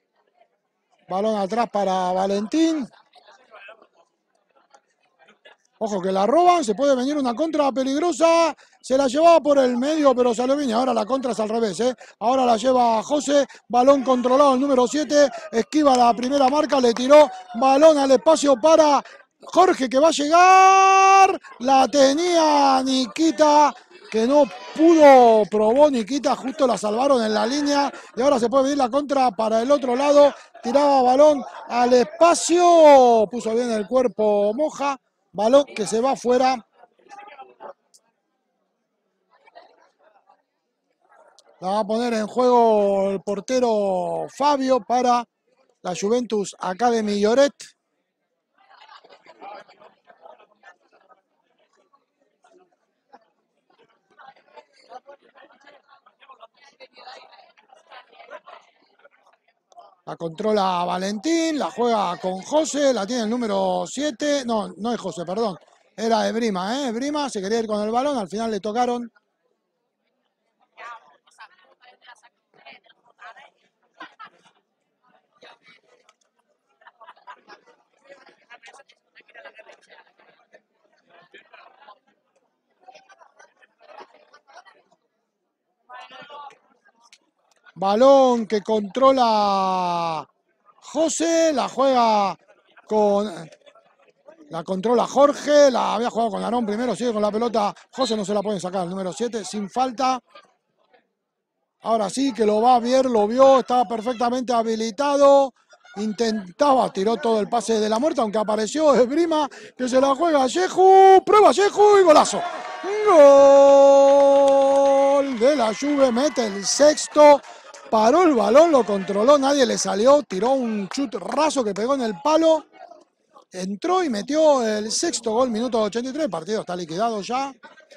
Balón atrás para Valentín. Ojo que la roban, se puede venir una contra peligrosa. Se la llevaba por el medio, pero salió bien. Ahora la contra es al revés, ¿eh? Ahora la lleva José. Balón controlado, el número siete. Esquiva la primera marca, le tiró balón al espacio para Jorge, que va a llegar. La tenía Nikita, que no pudo, probó Nikita, justo la salvaron en la línea. Y ahora se puede venir la contra para el otro lado. Tiraba balón al espacio. Puso bien el cuerpo Moja. Balón que se va afuera. La va a poner en juego el portero Fabio para la Juventus Academy Lloret. La controla Valentín, la juega con José, la tiene el número siete. No, no es José, perdón. Era Ebrima, ¿eh? Ebrima se quería ir con el balón, al final le tocaron. Balón que controla José, la juega con... La controla Jorge, la había jugado con Aarón primero, sigue con la pelota. José no se la pueden sacar, el número siete, sin falta. Ahora sí que lo va a ver, lo vio, estaba perfectamente habilitado. Intentaba, tiró todo el pase de la muerte, aunque apareció Esbrima, que se la juega a Yeju. Prueba Yeju y golazo. Gol de la Juve, mete el sexto. Paró el balón, lo controló, nadie le salió. Tiró un chut raso que pegó en el palo. Entró y metió el sexto gol, minuto ochenta y tres. El partido está liquidado ya.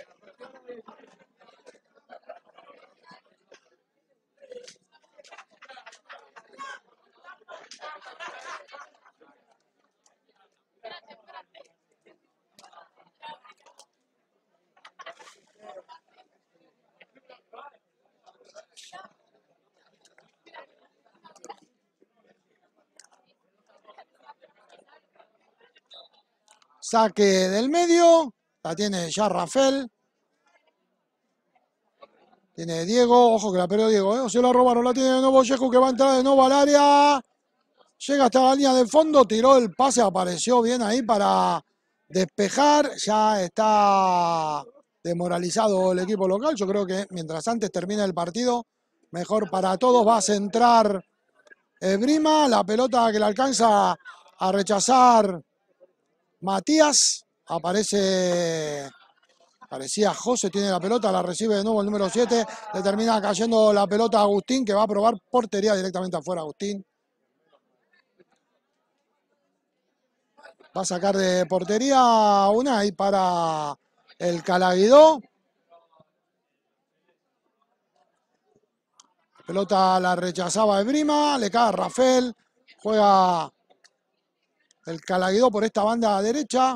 Saque del medio, la tiene ya Rafael. Tiene Diego, ojo que la perdió Diego, ¿eh? O se la robaron, la tiene de nuevo Yeju, que va a entrar de nuevo al área. Llega hasta la línea de fondo, tiró el pase, apareció bien ahí para despejar. Ya está desmoralizado el equipo local. Yo creo que mientras antes termine el partido, mejor para todos. Va a centrar Esbrima, la pelota que le alcanza a rechazar Matías. Aparece, parecía José, tiene la pelota, la recibe de nuevo el número siete. Le termina cayendo la pelota a Agustín, que va a probar portería directamente afuera. Agustín va a sacar de portería Unai para el Calaguidó. Pelota la rechazaba Esbrima, le cae a Rafael. Juega el Calaguidó por esta banda derecha.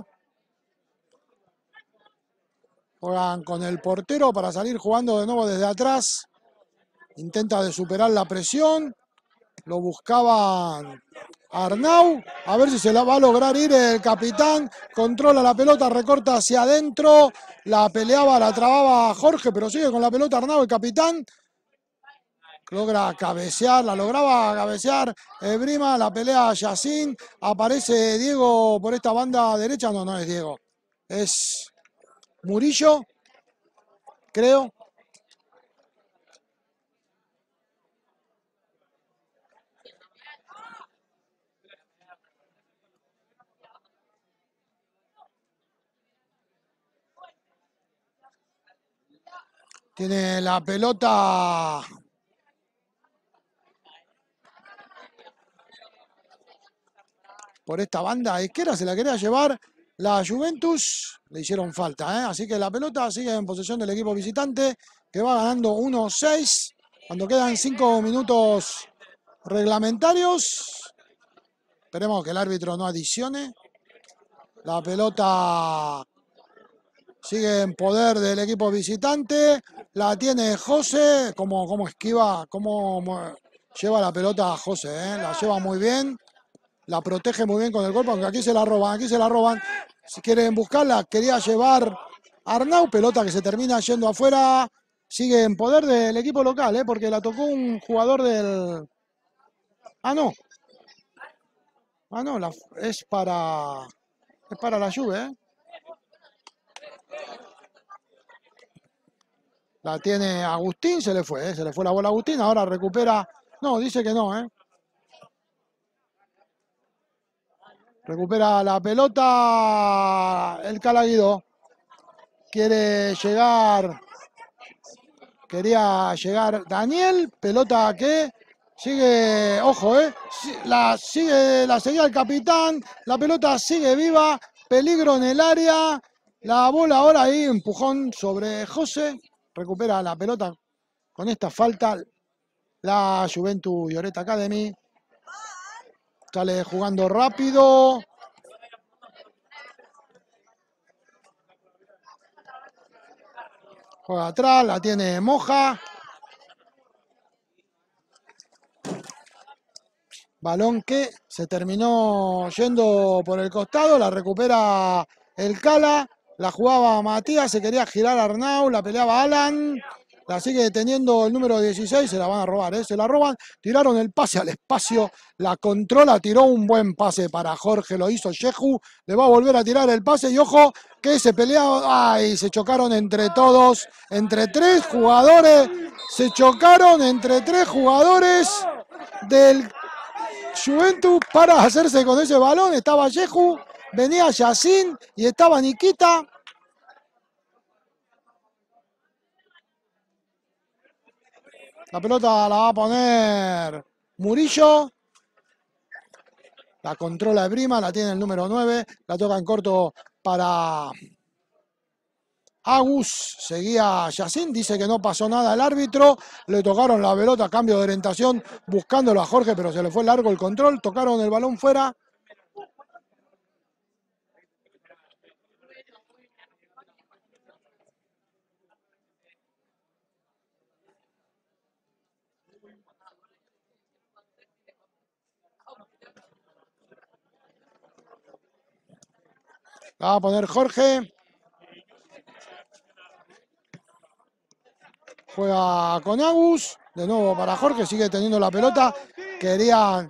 Juegan con el portero para salir jugando de nuevo desde atrás. Intenta de superar la presión. Lo buscaban Arnau. A ver si se la va a lograr ir el capitán. Controla la pelota, recorta hacia adentro. La peleaba, la trababa Jorge, pero sigue con la pelota Arnau, el capitán. Logra cabecear, la lograba cabecear Esbrima, la pelea Yacine. Aparece Diego por esta banda derecha. No, no es Diego. Es Murillo, creo. Tiene la pelota por esta banda izquierda, se la quería llevar la Juventus, le hicieron falta, ¿eh? Así que la pelota sigue en posesión del equipo visitante, que va ganando uno seis, cuando quedan cinco minutos reglamentarios. Esperemos que el árbitro no adicione. La pelota sigue en poder del equipo visitante, la tiene José, como, como esquiva, como lleva la pelota José, ¿eh? La lleva muy bien. La protege muy bien con el cuerpo, aunque aquí se la roban, aquí se la roban. Si quieren buscarla, quería llevar Arnau, pelota que se termina yendo afuera. Sigue en poder del equipo local, ¿eh? Porque la tocó un jugador del... Ah, no. Ah, no, la... es para... Es para la Juve, ¿eh? La tiene Agustín, se le fue, ¿eh? Se le fue la bola a Agustín, ahora recupera... No, dice que no, ¿eh? Recupera la pelota el Calaguido. Quiere llegar... Quería llegar Daniel, pelota que sigue, ojo, eh, la sigue, la seguía el capitán, la pelota sigue viva, peligro en el área, la bola ahora ahí, empujón sobre José, recupera la pelota con esta falta la Juventus Lloret Academy, sale jugando rápido. Juega atrás, la tiene Moja. Balón que se terminó yendo por el costado, la recupera el Cala, la jugaba Matías, se quería girar Arnau, la peleaba Alan, la sigue teniendo el número dieciséis, se la van a robar, ¿eh? Se la roban, tiraron el pase al espacio, la controla, tiró un buen pase para Jorge, lo hizo Shehu, le va a volver a tirar el pase y ojo que se peleaba, ay, se chocaron entre todos, entre tres jugadores, se chocaron entre tres jugadores del Juventus para hacerse con ese balón. Estaba Yehu, venía Yacine y estaba Nikita. La pelota la va a poner Murillo. La controla Brima, la tiene el número nueve. La toca en corto para Agus. Seguía Yacine, dice que no pasó nada al árbitro. Le tocaron la pelota, cambio de orientación, buscándolo a Jorge, pero se le fue largo el control. Tocaron el balón fuera. La va a poner Jorge. Juega con Agus. De nuevo para Jorge. Sigue teniendo la pelota. Querían...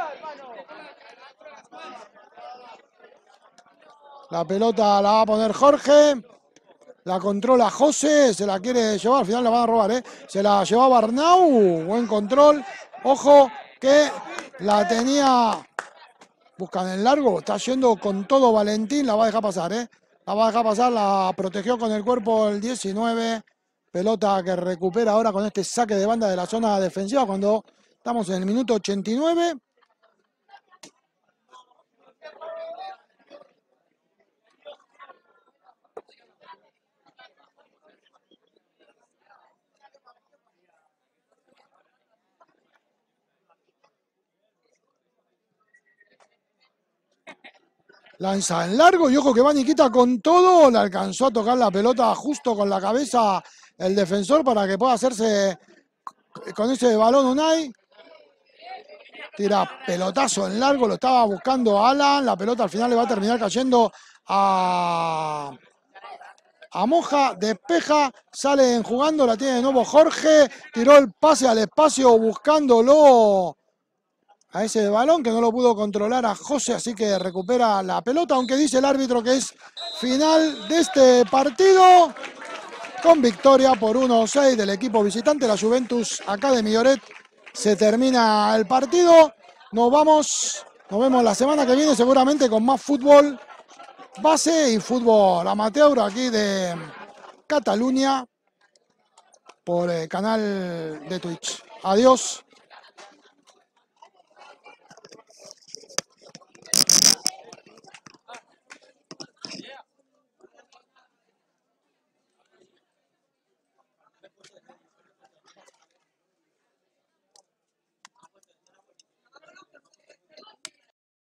La pelota la va a poner Jorge. La controla José. Se la quiere llevar. Al final la van a robar, ¿eh? Se la llevaba Arnau. Buen control. Ojo que la tenía... Buscan el largo, está yendo con todo Valentín, la va a dejar pasar, ¿eh? La va a dejar pasar, la protegió con el cuerpo el diecinueve. Pelota que recupera ahora con este saque de banda de la zona defensiva cuando estamos en el minuto ochenta y nueve. Lanza en largo y ojo que va Nikita con todo. Le alcanzó a tocar la pelota justo con la cabeza el defensor para que pueda hacerse con ese balón Unai. Tira pelotazo en largo, lo estaba buscando Alan. La pelota al final le va a terminar cayendo a, a Moja. Despeja, salen jugando, la tiene de nuevo Jorge. Tiró el pase al espacio buscándolo a ese balón que no lo pudo controlar a José, así que recupera la pelota, aunque dice el árbitro que es final de este partido con victoria por uno a seis del equipo visitante, la Juventus Academy Lloret. Se termina el partido, nos vamos, nos vemos la semana que viene seguramente con más fútbol base y fútbol amateur aquí de Cataluña por el canal de Twitch. Adiós.